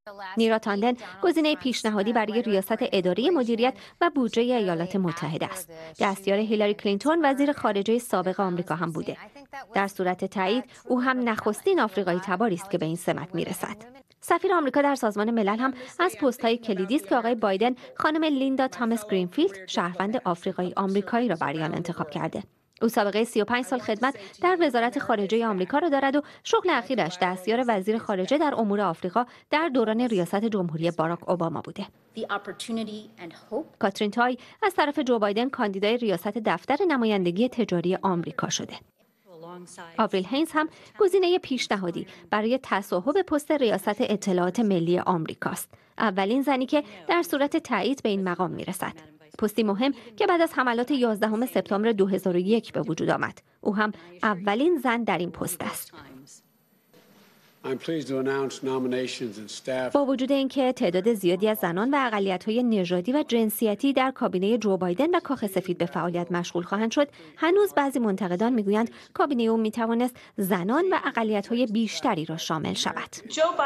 نیرا تاندن گزینه پیشنهادی برای ریاست اداره مدیریت و بودجه ایالات متحده است. دستیار هیلاری کلینتون وزیر خارجه سابق آمریکا هم بوده. در صورت تایید او هم نخستین آفریقایی تباری است که به این سمت میرسد. سفیر آمریکا در سازمان ملل هم از پست‌های کلیدی است که آقای بایدن خانم لیندا تامس گرینفیلد شهروند آفریقایی آمریکایی را برای آن انتخاب کرده. او سابقه 35 سال خدمت در وزارت خارجه آمریکا را دارد و شغل اخیرش دستیار وزیر خارجه در امور آفریقا در دوران ریاست جمهوری باراک اوباما بوده. کاترین تای از طرف جو بایدن کاندیدای ریاست دفتر نمایندگی تجاری آمریکا شده. آوریل هینز هم گزینه پیشنهادی برای تصاحب پست ریاست اطلاعات ملی آمریکاست. اولین زنی که در صورت تایید به این مقام میرسد. پستی مهم که بعد از حملات 11 سپتامبر 2001 به وجود آمد. او هم اولین زن در این پست است. با وجود اینکه تعداد زیادی از زنان و اقلیت‌های نژادی و جنسیتی در کابینه جو بایدن و کاخ سفید به فعالیت مشغول خواهند شد، هنوز بعضی منتقدان میگویند کابینه او میتوانست زنان و اقلیت‌های بیشتری را شامل شود.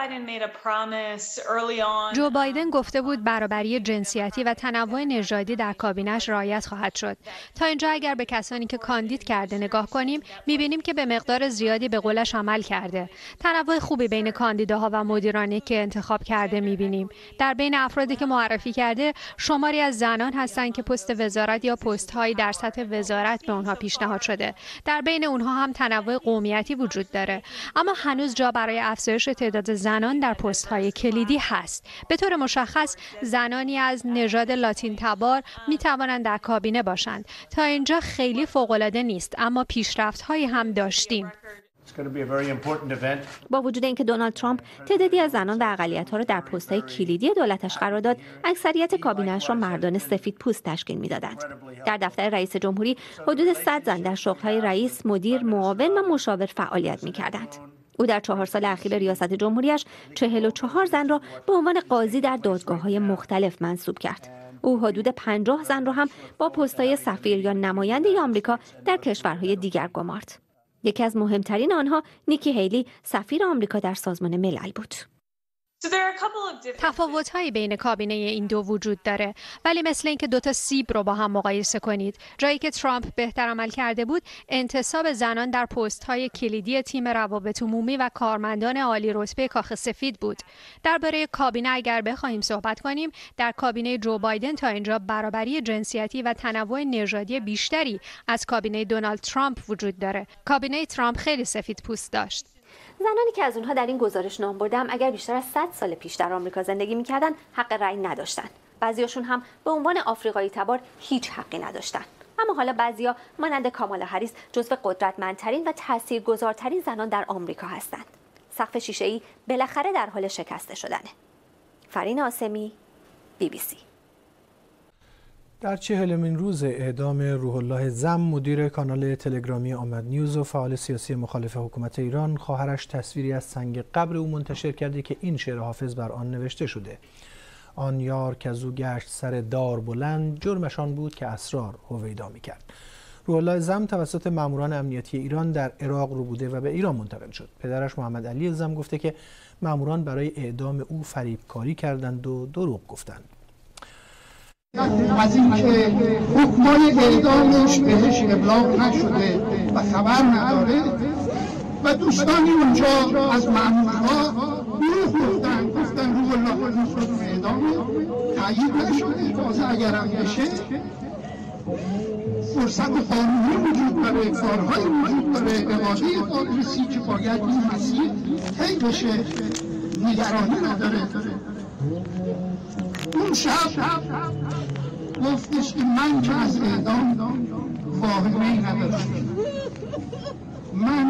جو بایدن گفته بود برابری جنسیتی و تنوع نژادی در کابینه‌اش رعایت خواهد شد. تا اینجا اگر به کسانی که کاندید کرده نگاه کنیم، می‌بینیم که به مقدار زیادی به قولش عمل کرده. تنوع خوبی بین کاندیداها و مدیرانی که انتخاب کرده می‌بینیم. در بین افرادی که معرفی کرده، شماری از زنان هستند که پست وزارت یا پست‌هایی در سطح وزارت به اونها پیشنهاد شده. در بین اونها هم تنوع قومیتی وجود داره. اما هنوز جا برای افزایش تعداد زنان در پست‌های کلیدی هست. به طور مشخص زنانی از نژاد لاتین تبار می‌توانند در کابینه باشند. تا اینجا خیلی فوق‌العاده نیست، اما پیشرفت‌هایی هم داشتیم. با وجود اینکه دونالد ترامپ تعدادی از زنان و اقلیت‌ها را در پست‌های کلیدی دولتش قرار داد، اکثریت کابینه‌اش را مردان سفیدپوست تشکیل می‌دادند. در دفتر رئیس جمهوری حدود 100 زن در شغل‌های رئیس، مدیر، معاون و مشاور فعالیت می‌کردند. او در 4 سال اخیر ریاست جمهوریش 44 زن را به عنوان قاضی در دادگاه‌های مختلف منصوب کرد. او حدود 50 زن را هم با پست‌های سفیر یا نماینده آمریکا در کشورهای دیگر گمارد. یکی از مهمترین آنها نیکی هیلی، سفیر آمریکا در سازمان ملل بود. تفاوت‌هایی بین کابینه این دو وجود داره، ولی مثل اینکه دوتا سیب رو با هم مقایسه کنید. جایی که ترامپ بهتر عمل کرده بود، انتصاب زنان در پست‌های کلیدی تیم روابط عمومی و کارمندان عالی رتبه کاخ سفید بود. درباره کابینه اگر بخوایم صحبت کنیم، در کابینه جو بایدن تا اینجا برابری جنسیتی و تنوع نژادی بیشتری از کابینه دونالد ترامپ وجود داره. کابینه ترامپ خیلی سفیدپوست داشت. زنانی که از اونها در این گزارش نام بردم اگر بیشتر از 100 سال پیش در آمریکا زندگی می‌کردن، حق رأی نداشتن. بعضیاشون هم به عنوان آفریقایی تبار هیچ حقی نداشتن. اما حالا بعضیا مانند کامالا هریس جزو قدرتمندترین و تاثیرگذارترین زنان در آمریکا هستند. سقف شیشه‌ای بالاخره در حال شکسته شدنه. فرین آسمی، BBC. در 40مین روز اعدام روح الله زم، مدیر کانال تلگرامی آمد نیوز و فعال سیاسی مخالف حکومت ایران، خواهرش تصویری از سنگ قبر او منتشر کرده که این شعر حافظ بر آن نوشته شده: آن یار که از او گشت سر دار بلند، جرمش آن بود که اسرار هویدا می‌کرد. روح الله زم توسط ماموران امنیتی ایران در عراق ربوده و به ایران منتقل شد. پدرش محمد علی زم گفته که ماموران برای اعدام او فریبکاری کردند و دروغ گفتند. از اینکه حکمای اعدامش بهش ابلاغ نشده و خبر نداره و دوستانی اونجا از مامورها گفتن روح الله نصرت به اعدام تایید نشده. تازه اگرم بشه فرصت قانونی وجود داره، کارهایی وجود داره، اراده پادرسی که باید این مسیر طی بشه، نگرانی نداره. اون شب گفتش که من که از اعدام واهمه‌ای نداشتم، من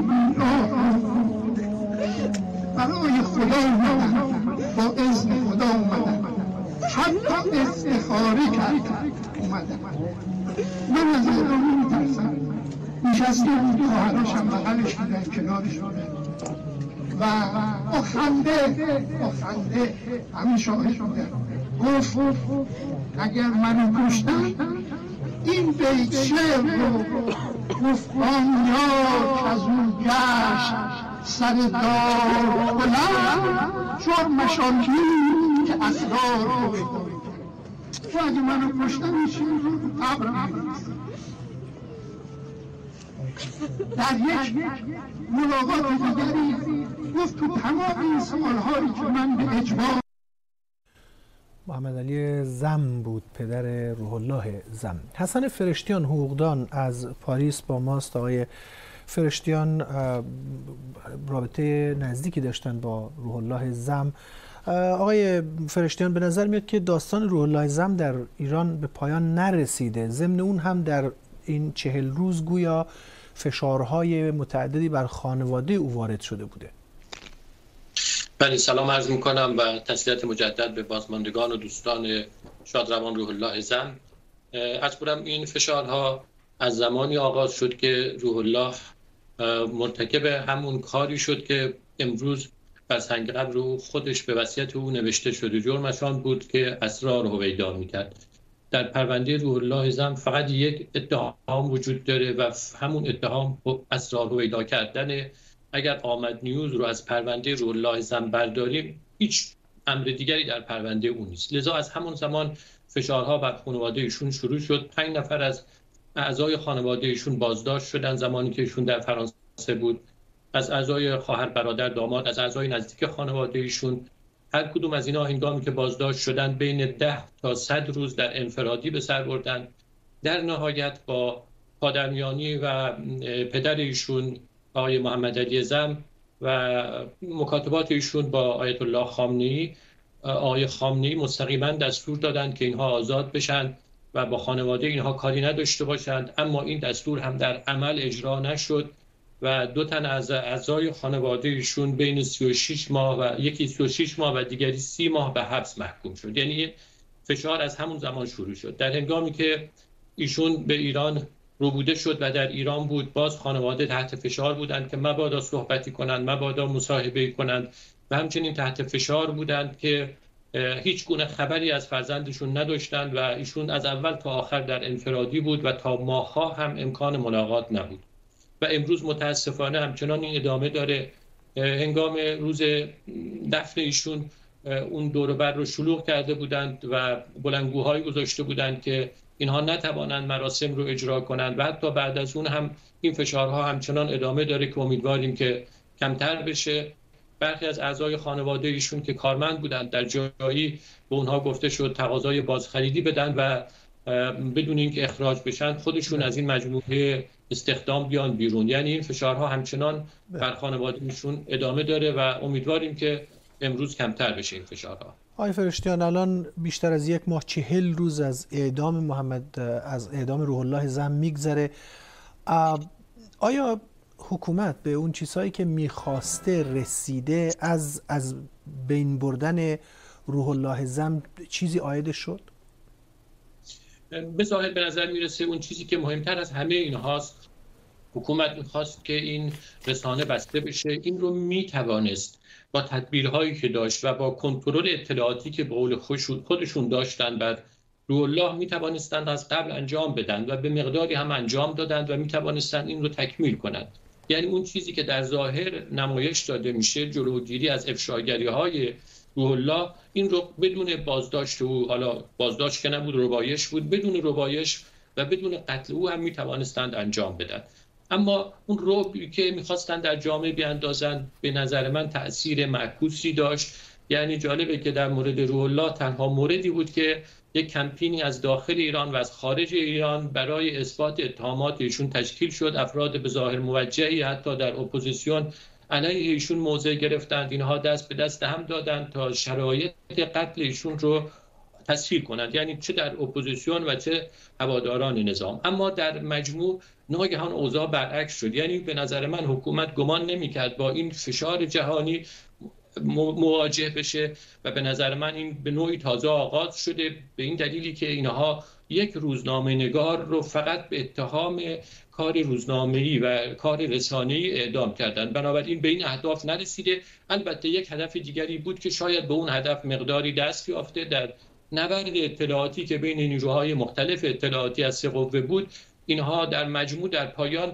برای خدا اومدم، با اذن خدا اومدم، حتی استخاره کردم اومدم. من از اعدام نمی‌ترسم. نشسته بود، خواهراشم بغلش بودن، کنارش بودن و با خنده همین شاهد بودن. گفت اگر منو کشتن این بیت شعر رو گفت آن یار که از اون گشت سر دار بلند چون مشاکین که اسرار بود که اگه منو کشتن میشین رو قبرم در یک ملاقات دیگری گفت تو تمام این سالهایی که من به اجبار محمد علی زم بود، پدر روح الله زم. حسن فرشتیان حقوقدان از پاریس با ماست. آقای فرشتیان رابطه نزدیکی داشتن با روح الله زم. آقای فرشتیان، به نظر میاد که داستان روح الله زم در ایران به پایان نرسیده، ضمن اون هم در این 40 روز گویا فشارهای متعددی بر خانواده او وارد شده بوده. بله، سلام عرض میکنم و تسلیت مجدد به بازماندگان و دوستان شادروان روح الله زم. عرض کنم این فشارها از زمانی آغاز شد که روح الله مرتکب همون کاری شد که امروز بر سنگ قبر رو خودش به وصیت او نوشته شده. جرمش آن بود که اسرار هویدا میکرد. در پرونده روح الله زم فقط یک اتهام وجود داره و همون اتهام اسرار هویدا کردن. اگر آمد نیوز رو از پرونده روح الله زم برداریم، هیچ امر دیگری در پرونده اون نیست. لذا از همون زمان فشارها بر خانواده ایشون شروع شد. 5 نفر از اعضای خانواده ایشون بازداشت شدن زمانی که ایشون در فرانسه بود. از اعضای خواهر، برادر، داماد، از اعضای نزدیک خانواده ایشون، هر کدوم از اینا هنگامی که بازداشت شدن بین 10 تا 100 روز در انفرادی به سر بردن. در نهایت با پادرمیانی و پدر ایشون آقای محمد علی زم و مکاتبات ایشون با آیت الله خامنه‌ای، آقای خامنه‌ای مستقیما دستور دادند که اینها آزاد بشن و با خانواده اینها کاری نداشته باشند، اما این دستور هم در عمل اجرا نشد و 2 تن از اعضای خانواده ایشون بین 36 ماه و یکی 36 ماه و دیگری 30 ماه به حبس محکوم شد. یعنی فشار از همون زمان شروع شد. در هنگامی که ایشون به ایران روبوده شد و در ایران بود، باز خانواده تحت فشار بودند که مبادا صحبتی کنند، مبادا مصاحبه کنند و همچنین تحت فشار بودند که هیچ گونه خبری از فرزندشون نداشتند و ایشون از اول تا آخر در انفرادی بود و تا ماه‌ها هم امکان ملاقات نبود و امروز متاسفانه همچنان این ادامه داره. هنگام روز دفن ایشون اون دور و بر رو شلوغ کرده بودند و بلندگوهایی گذاشته بودند که اینها نتوانند مراسم رو اجرا کنند و حتی بعد از اون هم این فشارها همچنان ادامه داره که امیدواریم که کمتر بشه. برخی از اعضای خانواده ایشون که کارمند بودند در جایی به اونها گفته شد تقاضای بازخریدی بدن و بدون اینکه اخراج بشن خودشون از این مجموعه استخدام بیان بیرون. یعنی این فشارها همچنان بر خانواده ایشون ادامه داره و امیدواریم که امروز کمتر بشه این فشارها. آقای فرشتیان، الان بیشتر از 1 ماه 40 روز از اعدام روح الله زم میگذره. آیا حکومت به اون چیزهایی که میخواسته رسیده از بین بردن روح الله زم چیزی عاید شد؟ به ظاهر به نظر میرسه اون چیزی که مهمتر از همه اینهاست، حکومت میخواست که این رسانه بسته بشه. این رو میتوانست با تدبیرهایی که داشت و با کنترل اطلاعاتی که به قول خودشون داشتن بر روح الله میتوانستند از قبل انجام بدن و به مقداری هم انجام دادند و میتوانستند این رو تکمیل کنند. یعنی اون چیزی که در ظاهر نمایش داده میشه، جلوگیری از افشاگری‌های روح الله، این رو بدون بازداشت او، حالا بازداشت که نبود ربایش بود، بدون ربایش و بدون قتل او هم میتوانستند انجام بدن. اما اون رعبی که میخواستن در جامعه بیاندازن به نظر من تأثیر معکوسی داشت. یعنی جالبه که در مورد روح الله تنها موردی بود که یک کمپینی از داخل ایران و از خارج ایران برای اثبات اتهامات ایشون تشکیل شد. افراد به ظاهر موجهی حتی در اپوزیسیون علیه ایشون موضع گرفتند. اینها دست به دست هم دادند تا شرایط قتل ایشون رو تسهیل کنند، یعنی چه در اپوزیسیون و چه هواداران نظام. اما در مجموع ناگهان اوضاع برعکس شد. یعنی به نظر من حکومت گمان نمی‌کرد با این فشار جهانی مواجه بشه و به نظر من این به نوعی تازه آغاز شده، به این دلیلی که اینها یک روزنامه نگار رو فقط به اتهام کار روزنامه‌ای و کار رسانه‌ای اعدام کردند. بنابراین به این اهداف نرسیده. البته یک هدف دیگری بود که شاید به اون هدف مقداری دست یافته. در نبرد اطلاعاتی که بین نیروهای مختلف اطلاعاتی از 3 قوه بود، اینها در مجموع در پایان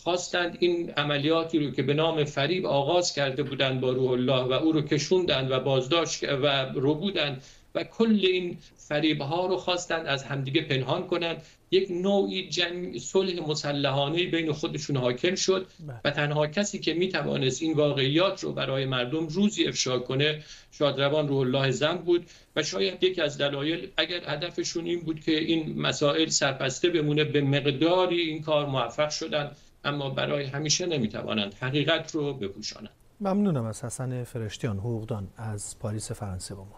خواستند این عملیاتی رو که به نام فریب آغاز کرده بودند با روح الله و او رو کشوندند و بازداشت و ربودند و کل این فریب‌ها رو خواستند از همدیگه پنهان کنند. یک نوعی صلح مسلحانه بین خودشون حاکم شد و تنها کسی که میتوانست این واقعیات رو برای مردم روزی افشا کنه شادروان روح الله زم بود و شاید یکی از دلایل اگر هدفشون این بود که این مسائل سرپسته بمونه به مقداری این کار موفق شدن، اما برای همیشه نمیتوانند حقیقت رو بپوشانند. ممنونم از حسن فرشتیان، حقوقدان از پاریس فرانسه با ما.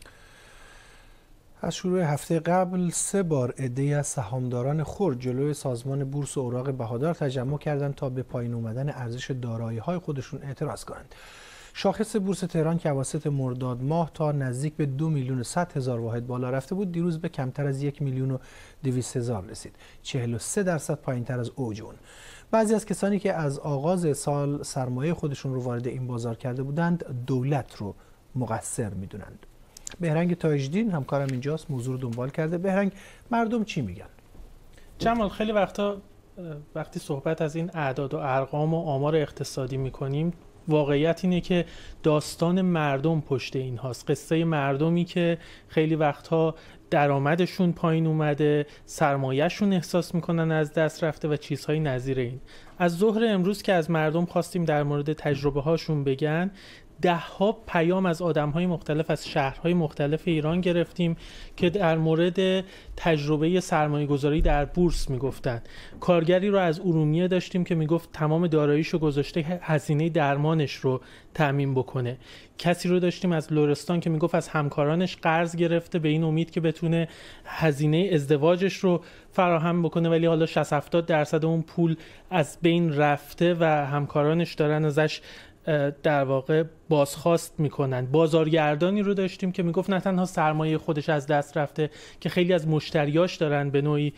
از شروع هفته قبل 3 بار عده‌ای از سهامداران خرد جلوی سازمان بورس و اوراق بهادار تجمع کردند تا به پایین اومدن ارزش دارایی‌های خودشون اعتراض کنند. شاخص بورس تهران که اواسط مرداد ماه تا نزدیک به 2,100,000 واحد بالا رفته بود، دیروز به کمتر از 1,200,000 رسید. 43% پایین‌تر از اوج اون. بعضی از کسانی که از آغاز سال سرمایه خودشون رو وارد این بازار کرده بودند، دولت رو مقصر می‌دونند. بهرنگ تاجدین همکارم اینجاست، موضوع رو دنبال کرده. بهرنگ، مردم چی میگن؟ جمال، خیلی وقتا وقتی صحبت از این اعداد و ارقام و آمار اقتصادی میکنیم، واقعیت اینه که داستان مردم پشت این هاست. قصه مردمی که خیلی وقتها درآمدشون پایین اومده، سرمایهشون احساس میکنن از دست رفته و چیزهای نظیر این. از ظهر امروز که از مردم خواستیم در مورد تجربه هاشون بگن، 10 پیام از آدم‌های مختلف از شهرهای مختلف ایران گرفتیم که در مورد تجربه سرمایه‌گذاری در بورس میگفتن. کارگری رو از ارومیه داشتیم که میگفت تمام داراییشو گذاشته هزینه درمانش رو تامین بکنه. کسی رو داشتیم از لرستان که میگفت از همکارانش قرض گرفته به این امید که بتونه هزینه ازدواجش رو فراهم بکنه، ولی حالا 60-70% اون پول از بین رفته و همکارانش دارن ازش در واقع بازخواست میکنن. بازارگردانی رو داشتیم که میگفت نه تنها سرمایه خودش از دست رفته، که خیلی از مشتریاش دارن به نوعی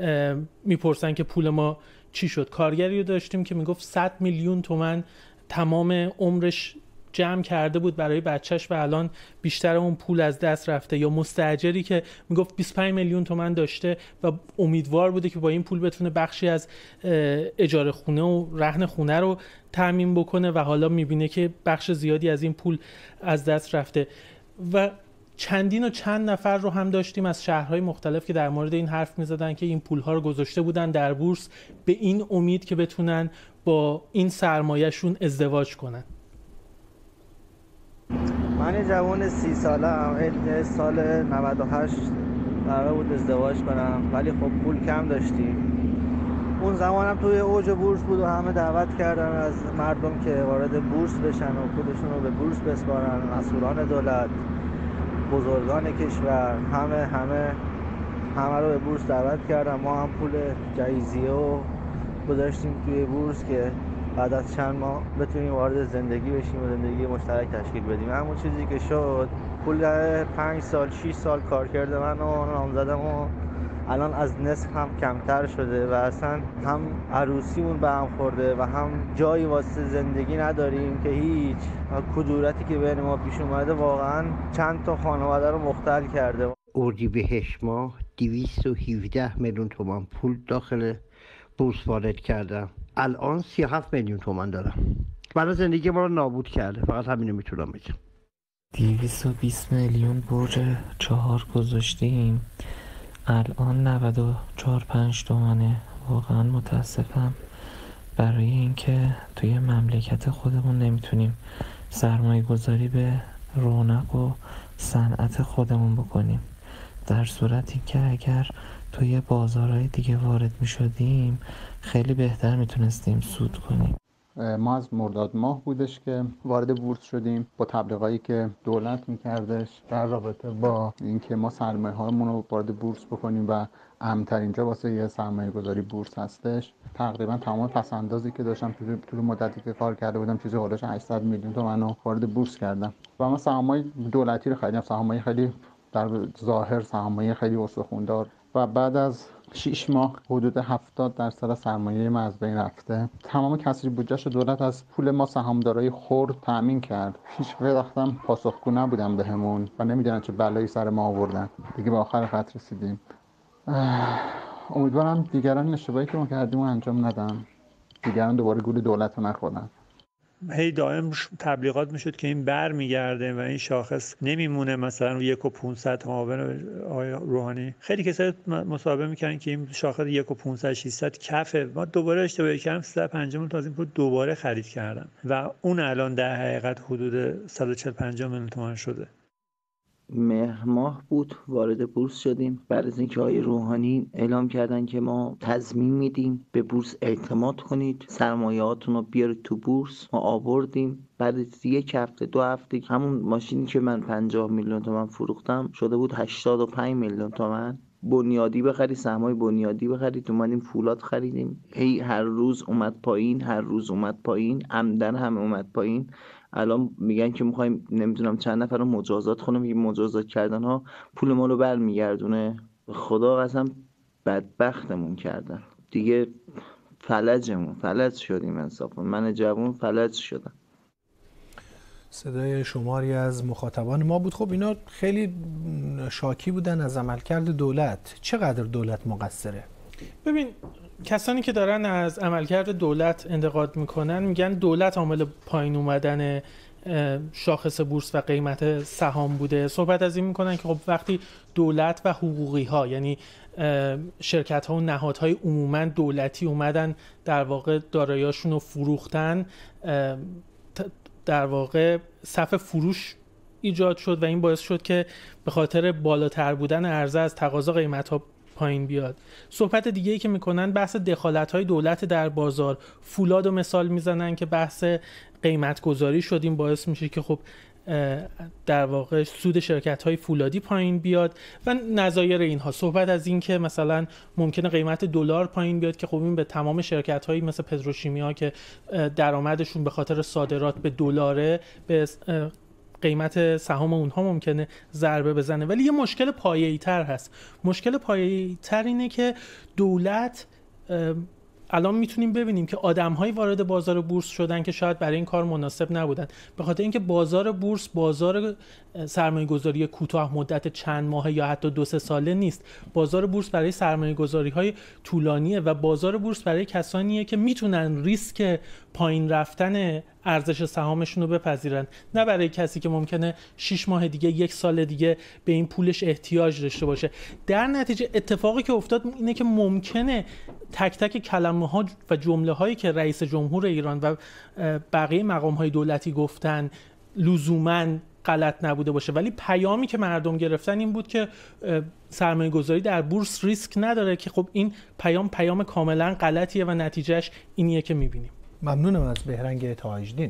میپرسن که پول ما چی شد. کارگری رو داشتیم که میگفت 100 میلیون تومان تمام عمرش جمع کرده بود برای بچهش و الان بیشتر اون پول از دست رفته. یا مستاجری که میگفت 25 میلیون تومان داشته و امیدوار بوده که با این پول بتونه بخشی از اجاره خونه و رهن خونه رو تامین بکنه و حالا میبینه که بخش زیادی از این پول از دست رفته. و چندین و چند نفر رو هم داشتیم از شهرهای مختلف که در مورد این حرف میزدن که این پولها رو گذاشته بودن در بورس به این امید که بتونن با این سرمایه‌شون ازدواج کنن. من جوان 30 ساله‌ام. سال 98 قرار بود ازدواج کنم، ولی خب پول کم داشتیم. اون زمانم توی اوج بورس بود و همه دعوت کردن از مردم که وارد بورس بشن و خودشون رو به بورس بسپارن. مسئولان دولت، بزرگان کشور، همه رو به بورس دعوت کردن. ما هم پول جایزیه و گذاشتیم توی بورس که بعد از چند ماه بتونیم وارد زندگی بشیم و زندگی مشترک تشکیل بدیم. همون چیزی که شد، پول 5 سال 6 سال کار کرده من و نامزدم و الان از نصف هم کمتر شده و اصلا هم عروسیمون به هم خورده و هم جایی واسه زندگی نداریم که هیچ. کدورتی که بین ما پیش اومده واقعا چند تا خانواده رو مختل کرده. اردیبهشت ماه 217 میلیون تومان پول داخل بورس وارد کردم. الان 37 میلیون تومان دارم. برای زندگی ما رو نابود کرده. فقط همینو میتونم بگم. 220 میلیون برج 4 گذاشتیم. الان 94-5 تومنه. واقعا متاسفم برای اینکه توی مملکت خودمون نمیتونیم سرمایه گذاری به رونق و صنعت خودمون بکنیم، در صورتی که اگر توی بازارهای دیگه وارد میشدیم خیلی بهتر میتونستیم سود کنیم. ما از مرداد ماه بودش که وارد بورس شدیم با تبلیغایی که دولت میکردش در رابطه با اینکه ما سرمایه هامون رو وارد بورس بکنیم و امن‌ترین جا واسه یه سرمایه گذاری بورس هستش. تقریبا تمام پس‌اندازی که داشتم طول مدتی که کار کرده بودم چیزی حدود 800 میلیون تومان رو وارد بورس کردم و من سهام‌های دولتی رو خریدم، سهام‌های خیلی در ظاهر سهام‌های خیلی استخوان‌دار و بعد از 6 ماه حدود 70% سرمایه من از بین رفته. تمام کسری بودجه‌اش دولت از پول ما سهامدارای خرد تامین کرد. هیچ وقتم پاسخگو نبودن بهمون و نمیدونن چه بلایی سر ما آوردن. دیگه به آخر خط رسیدیم. امیدوارم دیگران اشتباهی که ما کردیم رو انجام ندن. دیگران دوباره گول دولت رو نخورن. هی دائم تبلیغات میشد که این برمیگرده و این شاخص نمیمونه مثلا 1.500 معاون آقای روحانی. خیلی کسایی مصاحبه میکنن که این شاخص 1.500 600 کفه. ما دوباره اشتباه کردم 350 میلیون تا از این پول دوباره خرید کردم و اون الان در حقیقت حدود 140 میلیون تومان شده. مهر ماه بود وارد بورس شدیم. بعد از اینکه آقای روحانی اعلام کردن که ما تضمین میدیم به بورس اعتماد کنید، سرمایه‌هاتون رو بیارید تو بورس، ما آوردیم. بعد از یک هفته 2 هفته همون ماشینی که من 50 میلیون تومان فروختم شده بود 85 میلیون تومان. بنیادی بخرید، سهمای بنیادی بخرید. اومدیم فولاد خریدیم، هی هر روز اومد پایین، هر روز اومد پایین، عمدن هم اومد پایین. الان میگن که میخوایم نمیدونم چند نفر رو مجازات کنیم. این مجازات کردن ها پول ما رو برمیگردونه. خدا قسم بدبختمون کردن دیگه. فلج شدیم انصافا. من جوان فلج شدم. صدای شماری از مخاطبان ما بود. خب اینا خیلی شاکی بودن از عملکرد دولت. چقدر دولت مقصره؟ ببین، کسانی که دارن از عملکرد دولت انتقاد میکنن میگن دولت عامل پایین اومدن شاخص بورس و قیمت سهام بوده. صحبت از این میکنن که خب وقتی دولت و حقوقی ها، یعنی شرکت ها و نهادهای عموما دولتی اومدن در واقع دارایی‌هاشون رو فروختن، در واقع صف فروش ایجاد شد و این باعث شد که به خاطر بالاتر بودن عرضه از تقاضا قیمت ها پایین بیاد. صحبت دیگه ای که میکنن بحث دخالت‌های دولت در بازار. فولاد و مثال میزنن که بحث قیمت گذاری شد، این باعث میشه که خب در واقع سود شرکت‌های فولادی پایین بیاد و نظایر اینها. صحبت از این که مثلا ممکنه قیمت دلار پایین بیاد که خب این به تمام شرکت‌هایی مثل پتروشیمیا که درآمدشون به خاطر صادرات به دلاره، به قیمت سهام اونها ممکنه ضربه بزنه. ولی یه مشکل پایه‌ای‌تر هست. مشکل پایه‌ای‌تر اینه که دولت الان میتونیم ببینیم که آدم‌های وارد بازار بورس شدن که شاید برای این کار مناسب نبودن، به خاطر اینکه بازار بورس بازار سرمایه‌گذاری کوتاه مدت چند ماه یا حتی 2-3 ساله نیست. بازار بورس برای سرمایه‌گذاری‌های طولانیه و بازار بورس برای کسانیه که میتونن ریسک پایین رفتن ارزش سهامشون رو بپذیرن، نه برای کسی که ممکنه 6 ماه دیگه 1 سال دیگه به این پولش احتیاج داشته باشه. در نتیجه اتفاقی که افتاد اینه که ممکنه تک تک کلمه ها و جمله هایی که رئیس جمهور ایران و بقیه مقام های دولتی گفتن لزوماً غلط نبوده باشه، ولی پیامی که مردم گرفتن این بود که سرمایه گذاری در بورس ریسک نداره، که خب این پیام کاملا غلطیه و نتیجهش اینیه که میبینیم. ممنونم از بهرنگ تاجدین.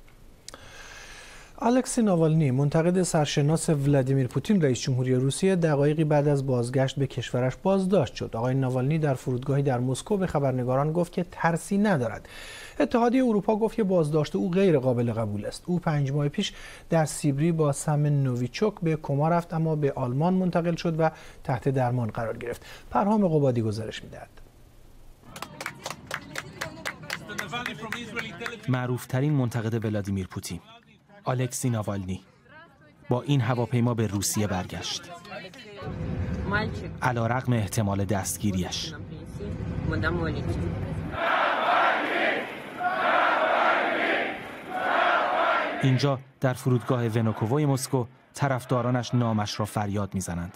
الکسی ناوالنی، منتقد سرشناس ولادیمیر پوتین رئیس جمهوری روسیه، دقایقی بعد از بازگشت به کشورش بازداشت شد. آقای ناوالنی در فرودگاهی در مسکو به خبرنگاران گفت که ترسی ندارد. اتحادیه اروپا گفت که بازداشت او غیر قابل قبول است. او 5 ماه پیش در سیبری با سم نوویچوک به کما رفت، اما به آلمان منتقل شد و تحت درمان قرار گرفت. پرهام قبادی گزارش می‌دهد. معروفترین منتقد ولادیمیر پوتین، الکسی ناوالنی، با این هواپیما به روسیه برگشت علیرغم احتمال دستگیریش. اینجا در فرودگاه ونوکووی مسکو طرفدارانش نامش را فریاد می‌زنند.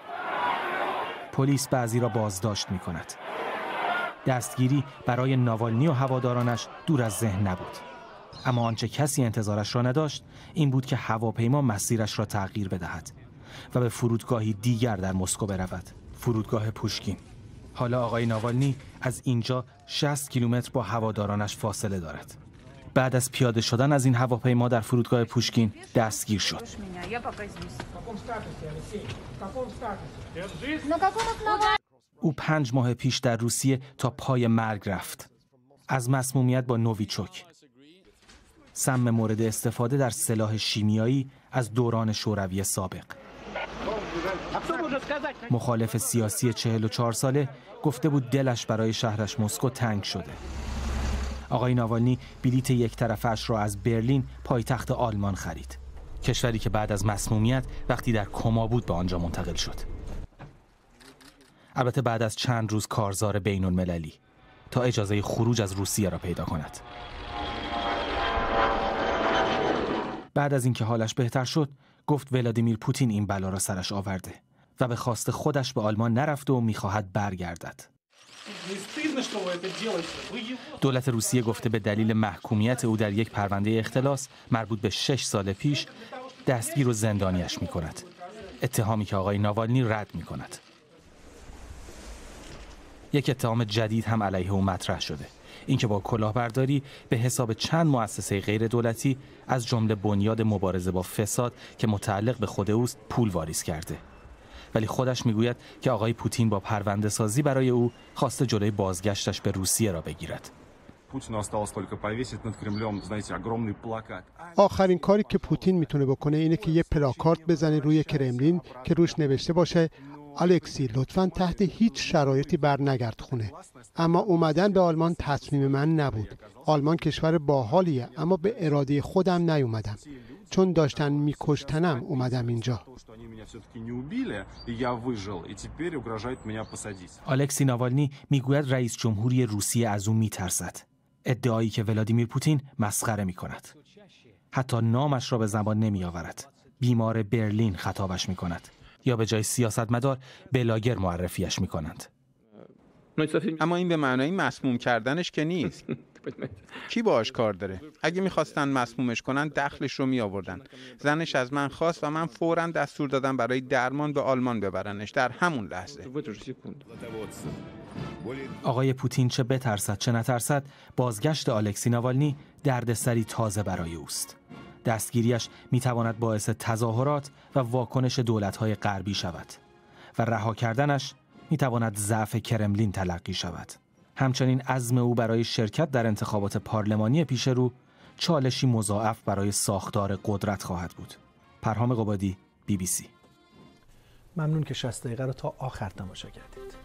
پلیس بعضی را بازداشت می‌کند. دستگیری برای ناوالنی و هوادارانش دور از ذهن نبود، اما آنچه کسی انتظارش را نداشت این بود که هواپیما مسیرش را تغییر بدهد و به فرودگاهی دیگر در مسکو برود، فرودگاه پوشکین. حالا آقای ناوالنی از اینجا 60 کیلومتر با هوادارانش فاصله دارد. بعد از پیاده شدن از این هواپیما در فرودگاه پوشکین دستگیر شد. او 5 ماه پیش در روسیه تا پای مرگ رفت از مسمومیت با نوویچوک، سم مورد استفاده در سلاح شیمیایی از دوران شوروی سابق. مخالف سیاسی 44 ساله گفته بود دلش برای شهرش مسکو تنگ شده. آقای ناوالنی بلیت یک طرفش را از برلین، پایتخت آلمان خرید، کشوری که بعد از مسمومیت وقتی در کما بود به آنجا منتقل شد. البته بعد از چند روز کارزار بین المللی. تا اجازه خروج از روسیه را پیدا کند. بعد از اینکه حالش بهتر شد، گفت ولادیمیر پوتین این بلا را سرش آورده و به خواست خودش به آلمان نرفته و می‌خواهد برگردد. دولت روسیه گفته به دلیل محکومیت او در یک پرونده اختلاس مربوط به 6 سال پیش دستگیر و زندانیش می‌کند. اتهامی که آقای ناوالنی رد می‌کند. یک اتهام جدید هم علیه او مطرح شده. اینکه با کلاهبرداری به حساب چند مؤسسه غیر دولتی از جمله بنیاد مبارزه با فساد که متعلق به خود اوست پول واریز کرده. ولی خودش میگوید که آقای پوتین با پرونده سازی برای او خواسته جلوی بازگشتش به روسیه را بگیرد. آخرین کاری که پوتین میتونه بکنه اینه که یه پلاکارد بزنه روی کرملین که روش نوشته باشه الکسی لطفاً تحت هیچ شرایطی بر نگرد خونه. اما اومدن به آلمان تصمیم من نبود. آلمان کشور باحالیه اما به اراده خودم نیومدم. چون داشتن میکشتنم اومدم اینجا. الکسی ناوالنی میگوید رئیس جمهوری روسیه از او میترسد. ادعایی که ولادیمیر پوتین مسخره میکند. حتی نامش را به زبان نمیآورد. بیمار برلین خطابش میکند. یا به جای سیاستمدار بلاگر معرفیش میکنند. اما این به معنای مسموم کردنش که نیست. کی باهاش کار داره؟ اگه میخواستن مسمومش کنن دخلش رو میآوردن. زنش از من خواست و من فوراً دستور دادم برای درمان به آلمان ببرنش در همون لحظه. آقای پوتین چه بترسد چه نترسد، بازگشت الکسی ناوالنی دردسری تازه برای اوست. دستگیریش میتواند باعث تظاهرات و واکنش دولت‌های غربی شود و رها کردنش میتواند ضعف کرملین تلقی شود. همچنین عزم او برای شرکت در انتخابات پارلمانی پیش رو چالشی مضاعف برای ساختار قدرت خواهد بود. پرهام قبادی، BBC. ممنون که 60 دقیقه رو تا آخر تماشا کردید.